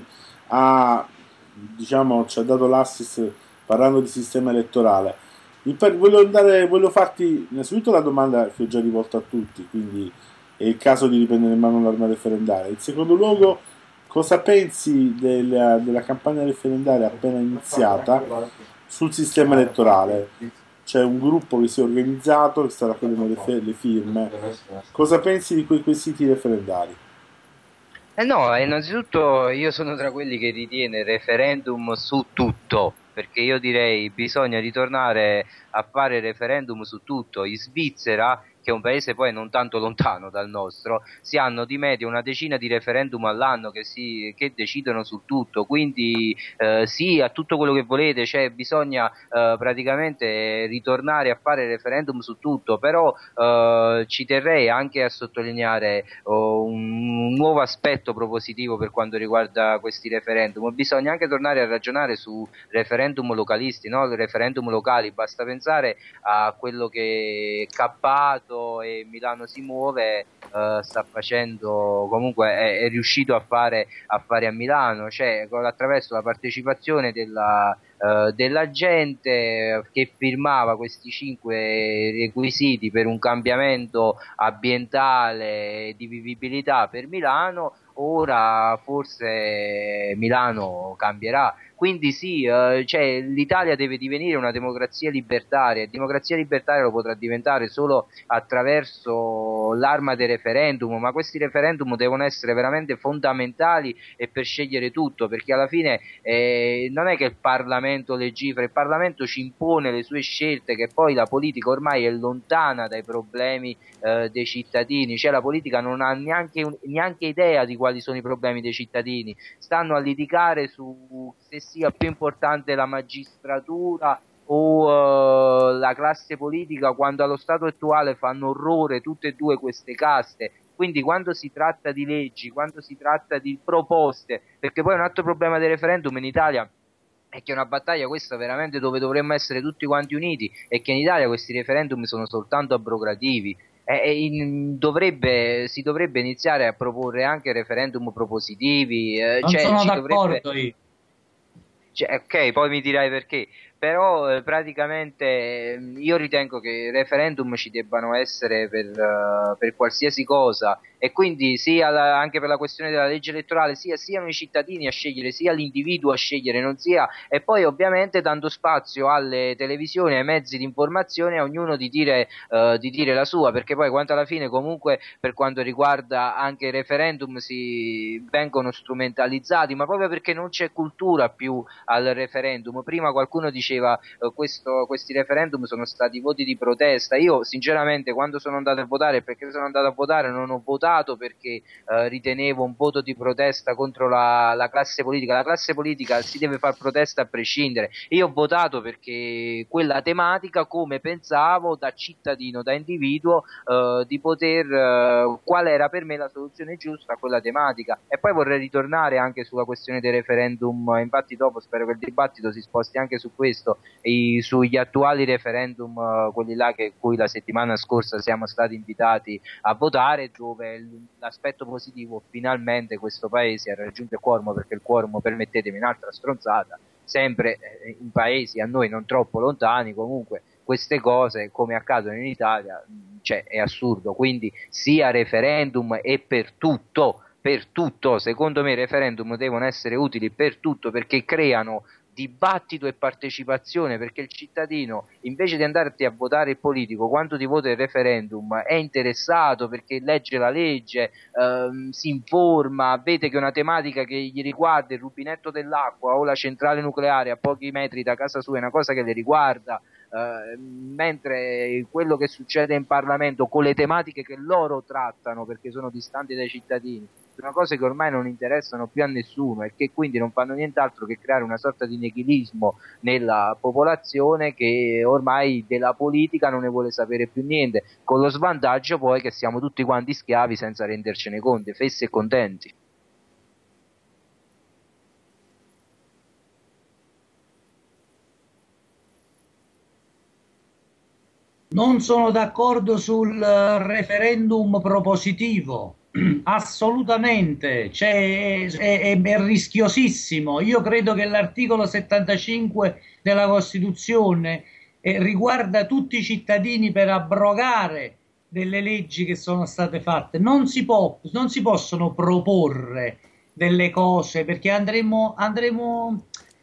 ha, diciamo, ci ha dato l'assist parlando di sistema elettorale, voglio, andare, voglio farti innanzitutto la domanda che ho già rivolto a tutti, quindi è il caso di riprendere in mano l'arma referendaria. In secondo luogo, cosa pensi della, della campagna referendaria appena iniziata sul sistema elettorale? C'è un gruppo che si è organizzato, che sta raccogliendo le, le firme. Cosa pensi di quei quesiti referendari? Eh no, innanzitutto io sono tra quelli che ritiene referendum su tutto, perché io direi bisogna ritornare a fare referendum su tutto. In Svizzera, che è un paese poi non tanto lontano dal nostro, si hanno di media una decina di referendum all'anno che, si, che decidono su tutto, quindi eh, sì a tutto quello che volete, cioè bisogna eh, praticamente ritornare a fare referendum su tutto, però eh, ci terrei anche a sottolineare oh, un, un nuovo aspetto propositivo per quanto riguarda questi referendum. Bisogna anche tornare a ragionare su referendum localisti, no? Referendum locali, basta pensare a quello che Cappato e Milano si muove uh, sta facendo, comunque è, è riuscito a fare, a fare a Milano, cioè attraverso la partecipazione della, uh, della gente che firmava questi cinque requisiti per un cambiamento ambientale e di vivibilità per Milano. Ora forse Milano cambierà. Quindi sì, eh, cioè, l'Italia deve divenire una democrazia libertaria, e democrazia libertaria lo potrà diventare solo attraverso l'arma del referendum, ma questi referendum devono essere veramente fondamentali e per scegliere tutto, perché alla fine eh, non è che il Parlamento legifera, il Parlamento ci impone le sue scelte, che poi la politica ormai è lontana dai problemi eh, dei cittadini, cioè la politica non ha neanche, neanche idea di quali sono i problemi dei cittadini, stanno a litigare su se sia più importante la magistratura o uh, la classe politica, quando allo stato attuale fanno orrore tutte e due queste caste. Quindi quando si tratta di leggi, quando si tratta di proposte, perché poi un altro problema del referendum in Italia è che è una battaglia questa veramente dove dovremmo essere tutti quanti uniti, e che in Italia questi referendum sono soltanto abrogativi. E in, dovrebbe, si dovrebbe iniziare a proporre anche referendum propositivi. Eh, non cioè, sono ci d'accordo dovrebbe... io. Cioè, ok, poi mi dirai perché, però eh, praticamente eh, io ritengo che i referendum ci debbano essere per, uh, per qualsiasi cosa, e quindi sia la, anche per la questione della legge elettorale sia siano i cittadini a scegliere, sia l'individuo a scegliere, non sia, e poi ovviamente dando spazio alle televisioni, ai mezzi di informazione, a ognuno di dire, eh, di dire la sua, perché poi quanto alla fine comunque per quanto riguarda anche i referendum si vengono strumentalizzati, ma proprio perché non c'è cultura più al referendum. Prima qualcuno diceva eh, questo, questi referendum sono stati voti di protesta. Io sinceramente quando sono andato a votare, perché sono andato a votare, non ho votato perché eh, ritenevo un voto di protesta contro la, la classe politica. La classe politica si deve far protesta a prescindere. Io ho votato perché quella tematica, come pensavo da cittadino, da individuo, eh, di poter eh, qual era per me la soluzione giusta a quella tematica. E poi vorrei ritornare anche sulla questione dei referendum, infatti dopo spero che il dibattito si sposti anche su questo, e sugli attuali referendum, eh, quelli là che cui la settimana scorsa siamo stati invitati a votare, dove l'aspetto positivo, finalmente questo paese ha raggiunto il quorum, perché il quorum, permettetemi un'altra stronzata, sempre in paesi a noi non troppo lontani, comunque queste cose come accadono in Italia, cioè è assurdo. Quindi sia referendum e per tutto, per tutto, secondo me i referendum devono essere utili per tutto, perché creano dibattito e partecipazione, perché il cittadino, invece di andarti a votare il politico, quando ti vota il referendum è interessato, perché legge la legge, ehm, si informa, vede che una tematica che gli riguarda, il rubinetto dell'acqua o la centrale nucleare a pochi metri da casa sua, è una cosa che le riguarda, eh, mentre quello che succede in Parlamento con le tematiche che loro trattano, perché sono distanti dai cittadini, sono cose che ormai non interessano più a nessuno, e che quindi non fanno nient'altro che creare una sorta di nichilismo nella popolazione, che ormai della politica non ne vuole sapere più niente, con lo svantaggio poi che siamo tutti quanti schiavi senza rendercene conto, fessi e contenti. Non sono d'accordo sul eh, referendum propositivo, assolutamente, cioè, è, è- è rischiosissimo. Io credo che l'articolo settantacinque della Costituzione eh, riguarda tutti i cittadini per abrogare delle leggi che sono state fatte. Non si può, non si possono proporre delle cose perché andremo, andremo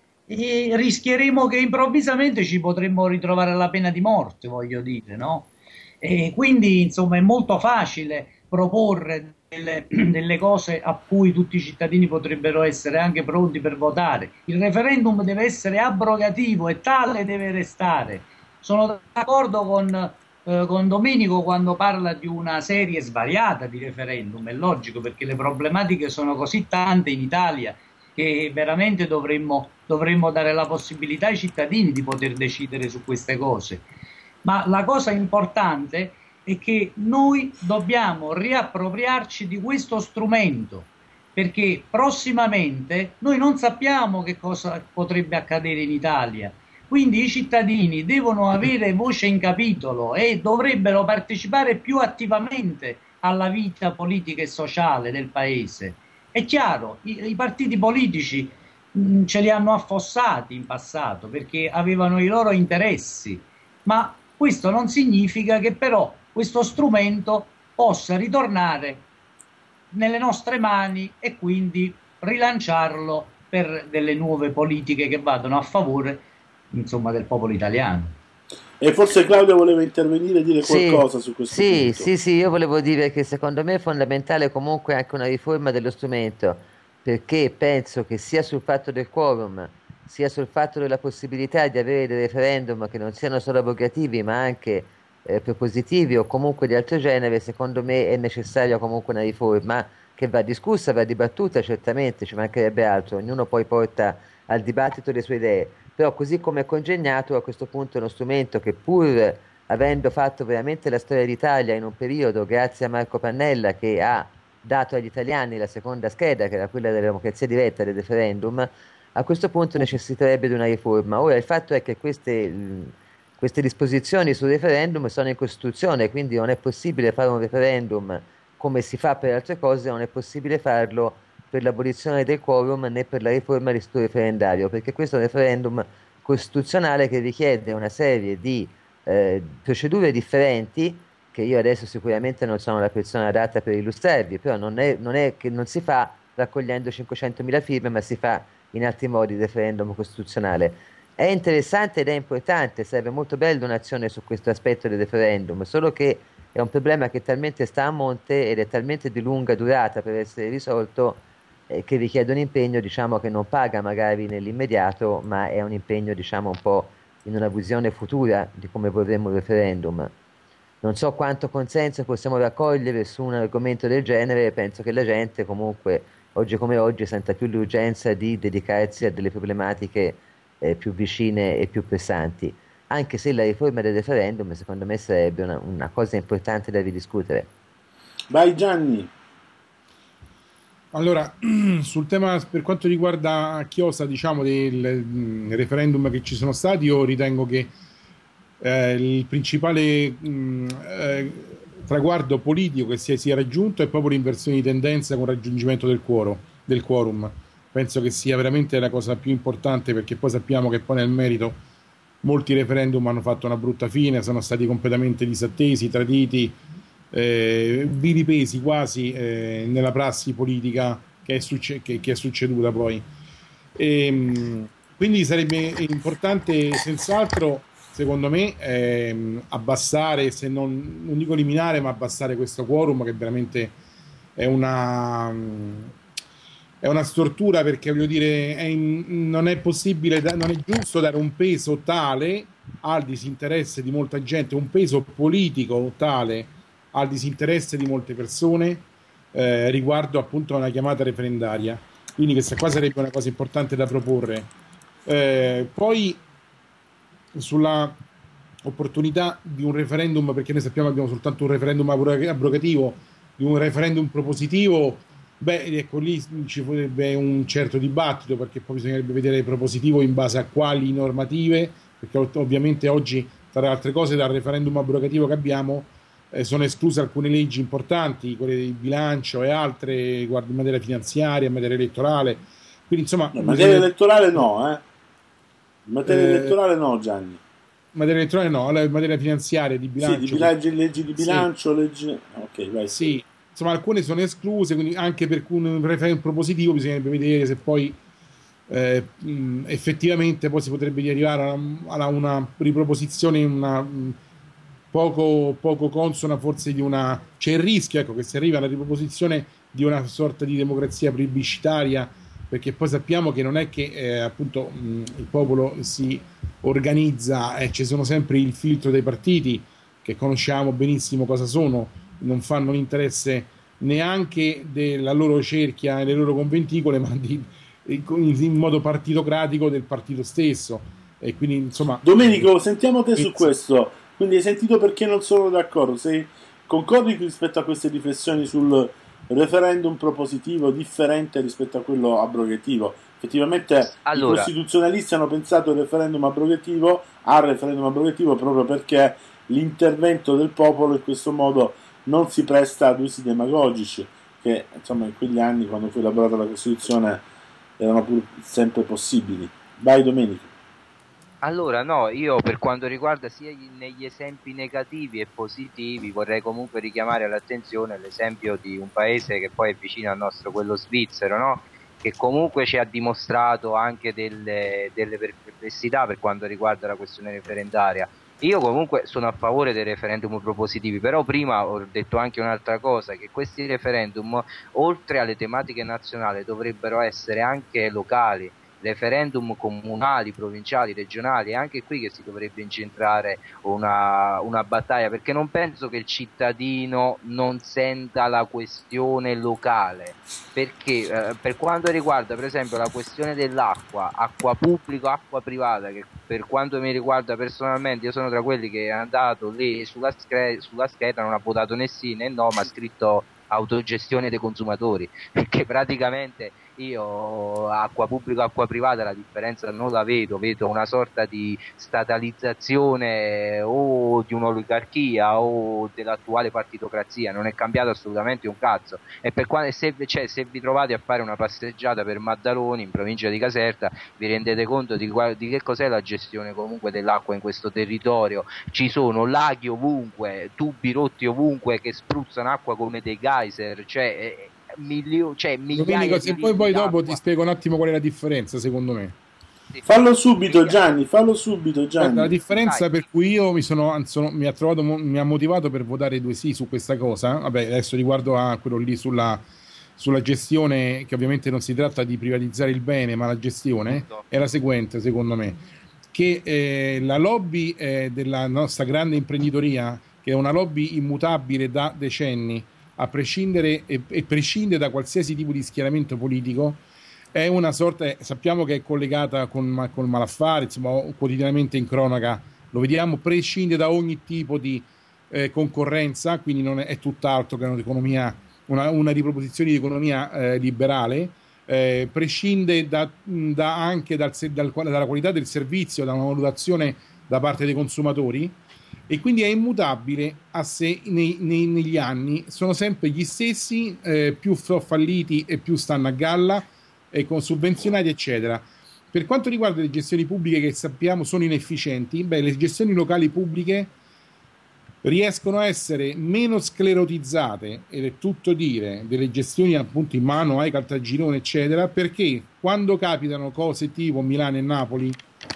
e rischieremo che improvvisamente ci potremmo ritrovare alla pena di morte, voglio dire, no? E quindi, insomma, è molto facile proporre delle, delle cose a cui tutti i cittadini potrebbero essere anche pronti per votare. Il referendum deve essere abrogativo e tale deve restare. Sono d'accordo con, eh, con Domenico quando parla di una serie svariata di referendum, è logico, perché le problematiche sono così tante in Italia che veramente dovremmo, dovremmo dare la possibilità ai cittadini di poter decidere su queste cose. Ma la cosa importante è che noi dobbiamo riappropriarci di questo strumento, perché prossimamente noi non sappiamo che cosa potrebbe accadere in Italia. Quindi i cittadini devono avere voce in capitolo e dovrebbero partecipare più attivamente alla vita politica e sociale del paese. È chiaro, i, i partiti politici mh, ce li hanno affossati in passato perché avevano i loro interessi, ma questo non significa che però questo strumento possa ritornare nelle nostre mani e quindi rilanciarlo per delle nuove politiche che vadano a favore, insomma, del popolo italiano. E forse Claudio voleva intervenire e dire Sì, qualcosa su questo sì, punto. sì, sì, io volevo dire che secondo me è fondamentale comunque anche una riforma dello strumento, perché penso che sia sul fatto del quorum, sia sul fatto della possibilità di avere dei referendum che non siano solo abrogativi, ma anche eh, propositivi o comunque di altro genere, secondo me è necessaria comunque una riforma che va discussa, va dibattuta, certamente, ci mancherebbe altro, ognuno poi porta al dibattito le sue idee, però così come è congegnato a questo punto è uno strumento che pur avendo fatto veramente la storia d'Italia in un periodo, grazie a Marco Pannella che ha dato agli italiani la seconda scheda, che era quella della democrazia diretta del referendum, a questo punto necessiterebbe di una riforma. Ora il fatto è che queste, mh, queste disposizioni sul referendum sono in Costituzione, quindi non è possibile fare un referendum come si fa per altre cose, non è possibile farlo per l'abolizione del quorum né per la riforma dell'istituto referendario, perché questo è un referendum costituzionale che richiede una serie di eh, procedure differenti che io adesso sicuramente non sono la persona adatta per illustrarvi, però non è, non è che non si fa raccogliendo cinquecentomila firme, ma si fa in altri modi il referendum costituzionale. È interessante ed è importante, sarebbe molto bella un'azione su questo aspetto del referendum, solo che è un problema che talmente sta a monte ed è talmente di lunga durata per essere risolto, eh, che richiede un impegno, diciamo, che non paga magari nell'immediato, ma è un impegno, diciamo, un po' in una visione futura di come vorremmo il referendum. Non so quanto consenso possiamo raccogliere su un argomento del genere, penso che la gente comunque, oggi come oggi, senta più l'urgenza di dedicarsi a delle problematiche eh, più vicine e più pressanti, anche se la riforma del referendum secondo me sarebbe una, una cosa importante da ridiscutere. Vai Gianni. Allora, sul tema per quanto riguarda a chiosa, diciamo, del mm, referendum che ci sono stati, io ritengo che eh, il principale mh, eh, traguardo politico che si sia raggiunto è proprio l'inversione di tendenza con il raggiungimento del quorum, del quorum. Penso che sia veramente la cosa più importante, perché poi sappiamo che poi nel merito molti referendum hanno fatto una brutta fine, sono stati completamente disattesi, traditi, eh, vilipesi quasi eh, nella prassi politica che è, succe- che, che è succeduta poi. E, mh, quindi sarebbe importante senz'altro, secondo me, ehm, abbassare, se non, non dico eliminare, ma abbassare questo quorum, che veramente è una, è una stortura, perché voglio dire, è in- non è possibile, da- non è giusto dare un peso tale al disinteresse di molta gente, un peso politico tale al disinteresse di molte persone eh, riguardo appunto a una chiamata referendaria. Quindi questa qua sarebbe una cosa importante da proporre. Eh, poi sulla opportunità di un referendum, perché noi sappiamo che abbiamo soltanto un referendum abro- abrogativo, di un referendum propositivo, beh, ecco lì ci vorrebbe un certo dibattito, perché poi bisognerebbe vedere propositivo in base a quali normative, perché ov- ovviamente oggi, tra le altre cose, dal referendum abrogativo che abbiamo, eh, sono escluse alcune leggi importanti, quelle di bilancio e altre, riguardo in materia finanziaria, in materia elettorale. Quindi insomma, No, in materia bisognerebbe... elettorale no, eh. In materia eh, elettorale no, Gianni. materia elettorale no, la materia finanziaria, di Sì, di bilancio, que- bilancio, leggi di sì, bilancio, leggi... Ok, vai. sì, insomma alcune sono escluse, quindi anche per un referendum propositivo bisognerebbe vedere se poi eh, mh, effettivamente poi si potrebbe arrivare a, a una riproposizione una, mh, poco, poco consona, forse di una... c'è il rischio, ecco, che si arriva alla riproposizione di una sorta di democrazia plebiscitaria, perché poi sappiamo che non è che eh, appunto mh, il popolo si organizza e ci sono sempre il filtro dei partiti, che conosciamo benissimo cosa sono, non fanno l'interesse neanche della loro cerchia e delle loro conventicole, ma di, in modo partitocratico del partito stesso. E quindi insomma Domenico, sentiamo te su questo. Quindi hai sentito perché non sono d'accordo? Sei concordi rispetto a queste riflessioni sul referendum propositivo differente rispetto a quello abrogativo? Effettivamente i Allora, costituzionalisti hanno pensato il referendum abrogativo al referendum abrogativo proprio perché l'intervento del popolo in questo modo non si presta ad usi demagogici che insomma in quegli anni, quando fu elaborata la Costituzione, erano pur sempre possibili. Vai Domenico. allora, no, io per quanto riguarda sia gli- negli esempi negativi e positivi vorrei comunque richiamare l'attenzione l'esempio di un paese che poi è vicino al nostro, quello svizzero, no? Che comunque ci ha dimostrato anche delle, delle perplessità per quanto riguarda la questione referendaria. Io comunque sono a favore dei referendum propositivi, però prima ho detto anche un'altra cosa, che questi referendum, oltre alle tematiche nazionali, dovrebbero essere anche locali, referendum comunali, provinciali, regionali. È anche qui che si dovrebbe incentrare una, una battaglia, perché non penso che il cittadino non senta la questione locale, perché eh, per quanto riguarda per esempio la questione dell'acqua, acqua pubblica, acqua privata, che per quanto mi riguarda personalmente io sono tra quelli che è andato lì sulla, scre- sulla scheda, non ha votato né sì né no, ma ha scritto autogestione dei consumatori, perché praticamente io acqua pubblica, acqua privata, la differenza non la vedo, vedo una sorta di statalizzazione o di un'oligarchia o dell'attuale partitocrazia, non è cambiato assolutamente un cazzo. E per quale, se, cioè, se vi trovate a fare una passeggiata per Maddaloni in provincia di Caserta, vi rendete conto di, di che cos'è la gestione comunque dell'acqua in questo territorio. Ci sono laghi ovunque, tubi rotti ovunque che spruzzano acqua come dei geyser, cioè, eh, milio, cioè migliaia Domenico, di se litri poi, poi dopo d'acqua. ti spiego un attimo qual è la differenza, secondo me. Fallo subito Gianni, fallo subito Gianni. Guarda, la differenza per cui io mi sono, sono mi ha trovato mi ha motivato per votare due sì su questa cosa. Vabbè, adesso riguardo a quello lì sulla, sulla gestione, che ovviamente non si tratta di privatizzare il bene, ma la gestione è la seguente, secondo me, che eh, la lobby eh, della nostra grande imprenditoria, che è una lobby immutabile da decenni, a prescindere e, e prescinde da qualsiasi tipo di schieramento politico, è una sorta, eh, sappiamo che è collegata con, con malaffare, insomma, quotidianamente in cronaca lo vediamo, prescinde da ogni tipo di eh, concorrenza, quindi non è, è tutt'altro che un'economia, una, una riproposizione di economia eh, liberale, eh, prescinde da, da anche dal, dal, dalla qualità del servizio, da una valutazione da parte dei consumatori, e quindi è immutabile a sé nei, nei, negli anni, sono sempre gli stessi, eh, più falliti e più stanno a galla, e con suvvenzionati eccetera. Per quanto riguarda le gestioni pubbliche, che sappiamo sono inefficienti, beh, le gestioni locali pubbliche riescono a essere meno sclerotizzate, ed è tutto dire, delle gestioni appunto in mano ai Caltagirone eccetera, perché quando capitano cose tipo Milano e Napoli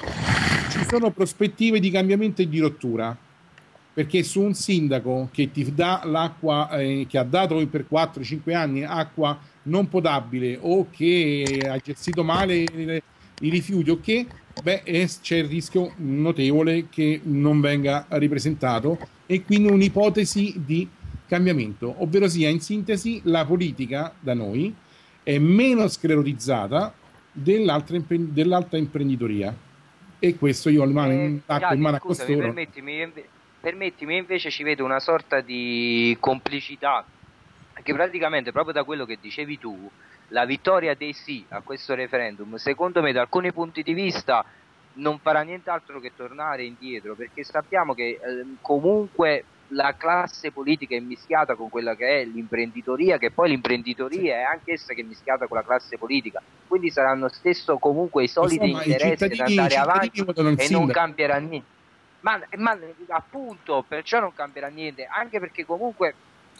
ci sono prospettive di cambiamento e di rottura, perché su un sindaco che ti dà l'acqua, eh, che ha dato per quattro cinque anni acqua non potabile, o che ha gestito male i, i rifiuti, o che, beh, c'è il rischio notevole che non venga ripresentato, e quindi un'ipotesi di cambiamento, ovvero sia, in sintesi, la politica da noi è meno sclerotizzata dell'altra, dell'alta imprenditoria, e questo io ho in mano, Eh, in, in Gianni, mano a scusami, costoro. permettimi, permettimi, invece ci vedo una sorta di complicità, che praticamente, proprio da quello che dicevi tu, la vittoria dei sì a questo referendum, secondo me da alcuni punti di vista non farà nient'altro che tornare indietro, perché sappiamo che eh, comunque la classe politica è mischiata con quella che è l'imprenditoria, che poi l'imprenditoria sì, è anche essa che è mischiata con la classe politica, quindi saranno stesso comunque i soliti Insomma, interessi ad andare avanti e non cambierà niente. Ma, ma appunto, perciò non cambierà niente, anche perché comunque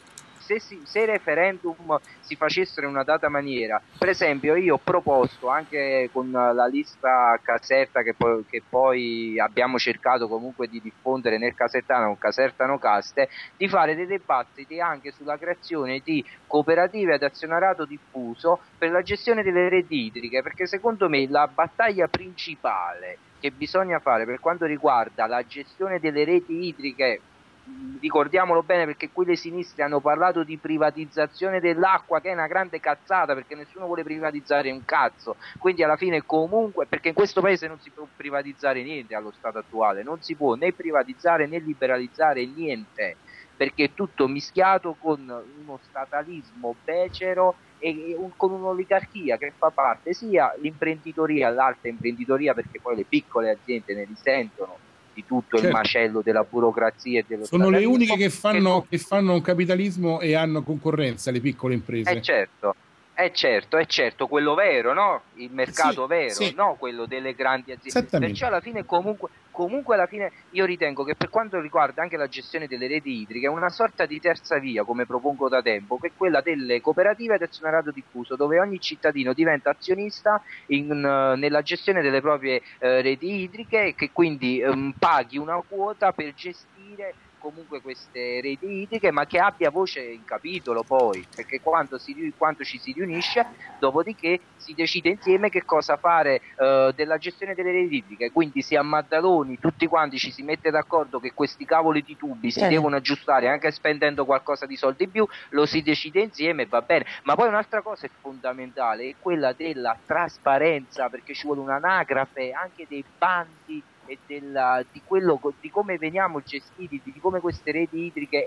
se, si, se i referendum si facessero in una data maniera, per esempio io ho proposto anche con la lista Caserta che poi, che poi abbiamo cercato comunque di diffondere nel Casertano con Casertano Caste, di fare dei dibattiti anche sulla creazione di cooperative ad azionariato diffuso per la gestione delle reti idriche, perché secondo me la battaglia principale che bisogna fare per quanto riguarda la gestione delle reti idriche, ricordiamolo bene, perché qui le sinistre hanno parlato di privatizzazione dell'acqua, che è una grande cazzata, perché nessuno vuole privatizzare un cazzo, quindi alla fine comunque, perché in questo paese non si può privatizzare niente allo stato attuale, non si può né privatizzare né liberalizzare niente, perché è tutto mischiato con uno statalismo becero e un, con un'oligarchia che fa parte sia l'imprenditoria, l'alta imprenditoria, perché poi le piccole aziende ne risentono di tutto certo. Il macello della burocrazia e dello sono le uniche che fanno, che, che fanno un capitalismo e hanno concorrenza, le piccole imprese. Eh certo, è certo, è certo, quello vero, no? Il mercato sì, vero, sì. No quello delle grandi aziende. Perciò alla fine comunque, comunque alla fine io ritengo che per quanto riguarda anche la gestione delle reti idriche, una sorta di terza via, come propongo da tempo, che è quella delle cooperative ad azionariato diffuso, dove ogni cittadino diventa azionista in, uh, nella gestione delle proprie uh, reti idriche, e che quindi um, paghi una quota per gestire comunque queste reti idriche, ma che abbia voce in capitolo poi, perché quando, si, quando ci si riunisce, dopodiché si decide insieme che cosa fare uh, della gestione delle reti idriche, quindi si a Maddaloni tutti quanti ci si mette d'accordo che questi cavoli di tubi si eh. devono aggiustare anche spendendo qualcosa di soldi in più, lo si decide insieme e va bene. Ma poi un'altra cosa è fondamentale, è quella della trasparenza, perché ci vuole un'anagrafe anche dei bandi e della, di quello, di come veniamo gestiti, di come queste reti idriche e di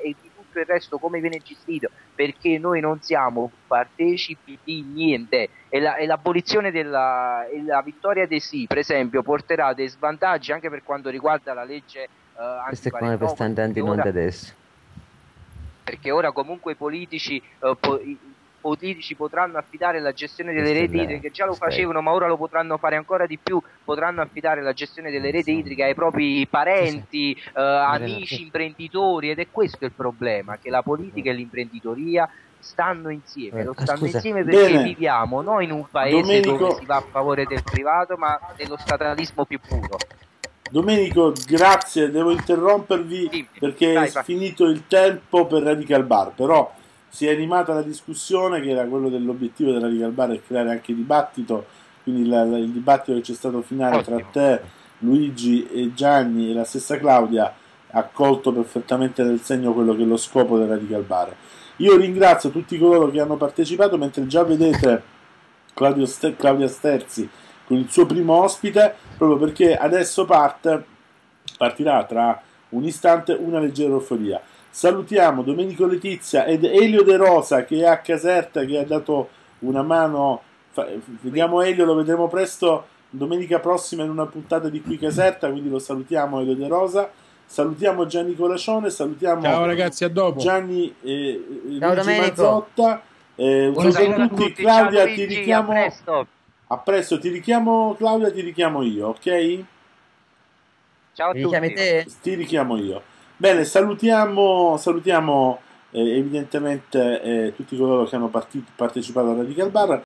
tutto il resto come viene gestito, perché noi non siamo partecipi di niente, e, la, e l'abolizione della e la vittoria dei sì, per esempio, porterà dei svantaggi anche per quanto riguarda la legge uh, Questo è come per sta andando in onda adesso. Perché ora comunque i politici, uh, po- i politici potranno affidare la gestione delle reti idriche, già lo facevano, ma ora lo potranno fare ancora di più, potranno affidare la gestione delle reti idriche ai propri parenti, uh, amici, imprenditori, ed è questo il problema, che la politica e l'imprenditoria stanno insieme, lo stanno insieme perché Bene. viviamo non in un paese Domenico... dove si va a favore del privato, ma dello statalismo più puro. Domenico, grazie, devo interrompervi sì, perché dai, è finito il tempo per Radical Bar, però si è animata la discussione, che era quello dell'obiettivo della Radical Bar, è creare anche dibattito, quindi la, la, il dibattito che c'è stato finale Ottimo. tra te, Luigi e Gianni e la stessa Claudia ha colto perfettamente nel segno quello che è lo scopo della Radical Bar. Io ringrazio tutti coloro che hanno partecipato, mentre già vedete Claudio Ster- Claudia Sterzi con il suo primo ospite, proprio perché adesso parte, partirà tra un istante una leggera euforia. Salutiamo Domenico Letizia ed Elio De Rosa, che è a Caserta, che ha dato una mano. Vediamo Elio, lo vedremo presto domenica prossima in una puntata di Qui Caserta, quindi lo salutiamo Elio De Rosa. Salutiamo Gianni Colaccione, salutiamo ciao ragazzi, a dopo. Gianni eh, ciao Luigi Mazzotta, eh, un saluto a tutti. Claudia, ti richiamo. A presto, ti richiamo Claudia, ti richiamo io, ok? Ciao a Mi tutti. richiami te? Ti richiamo io. Bene, salutiamo, salutiamo eh, evidentemente eh, tutti coloro che hanno partito, partecipato a Radical Bar.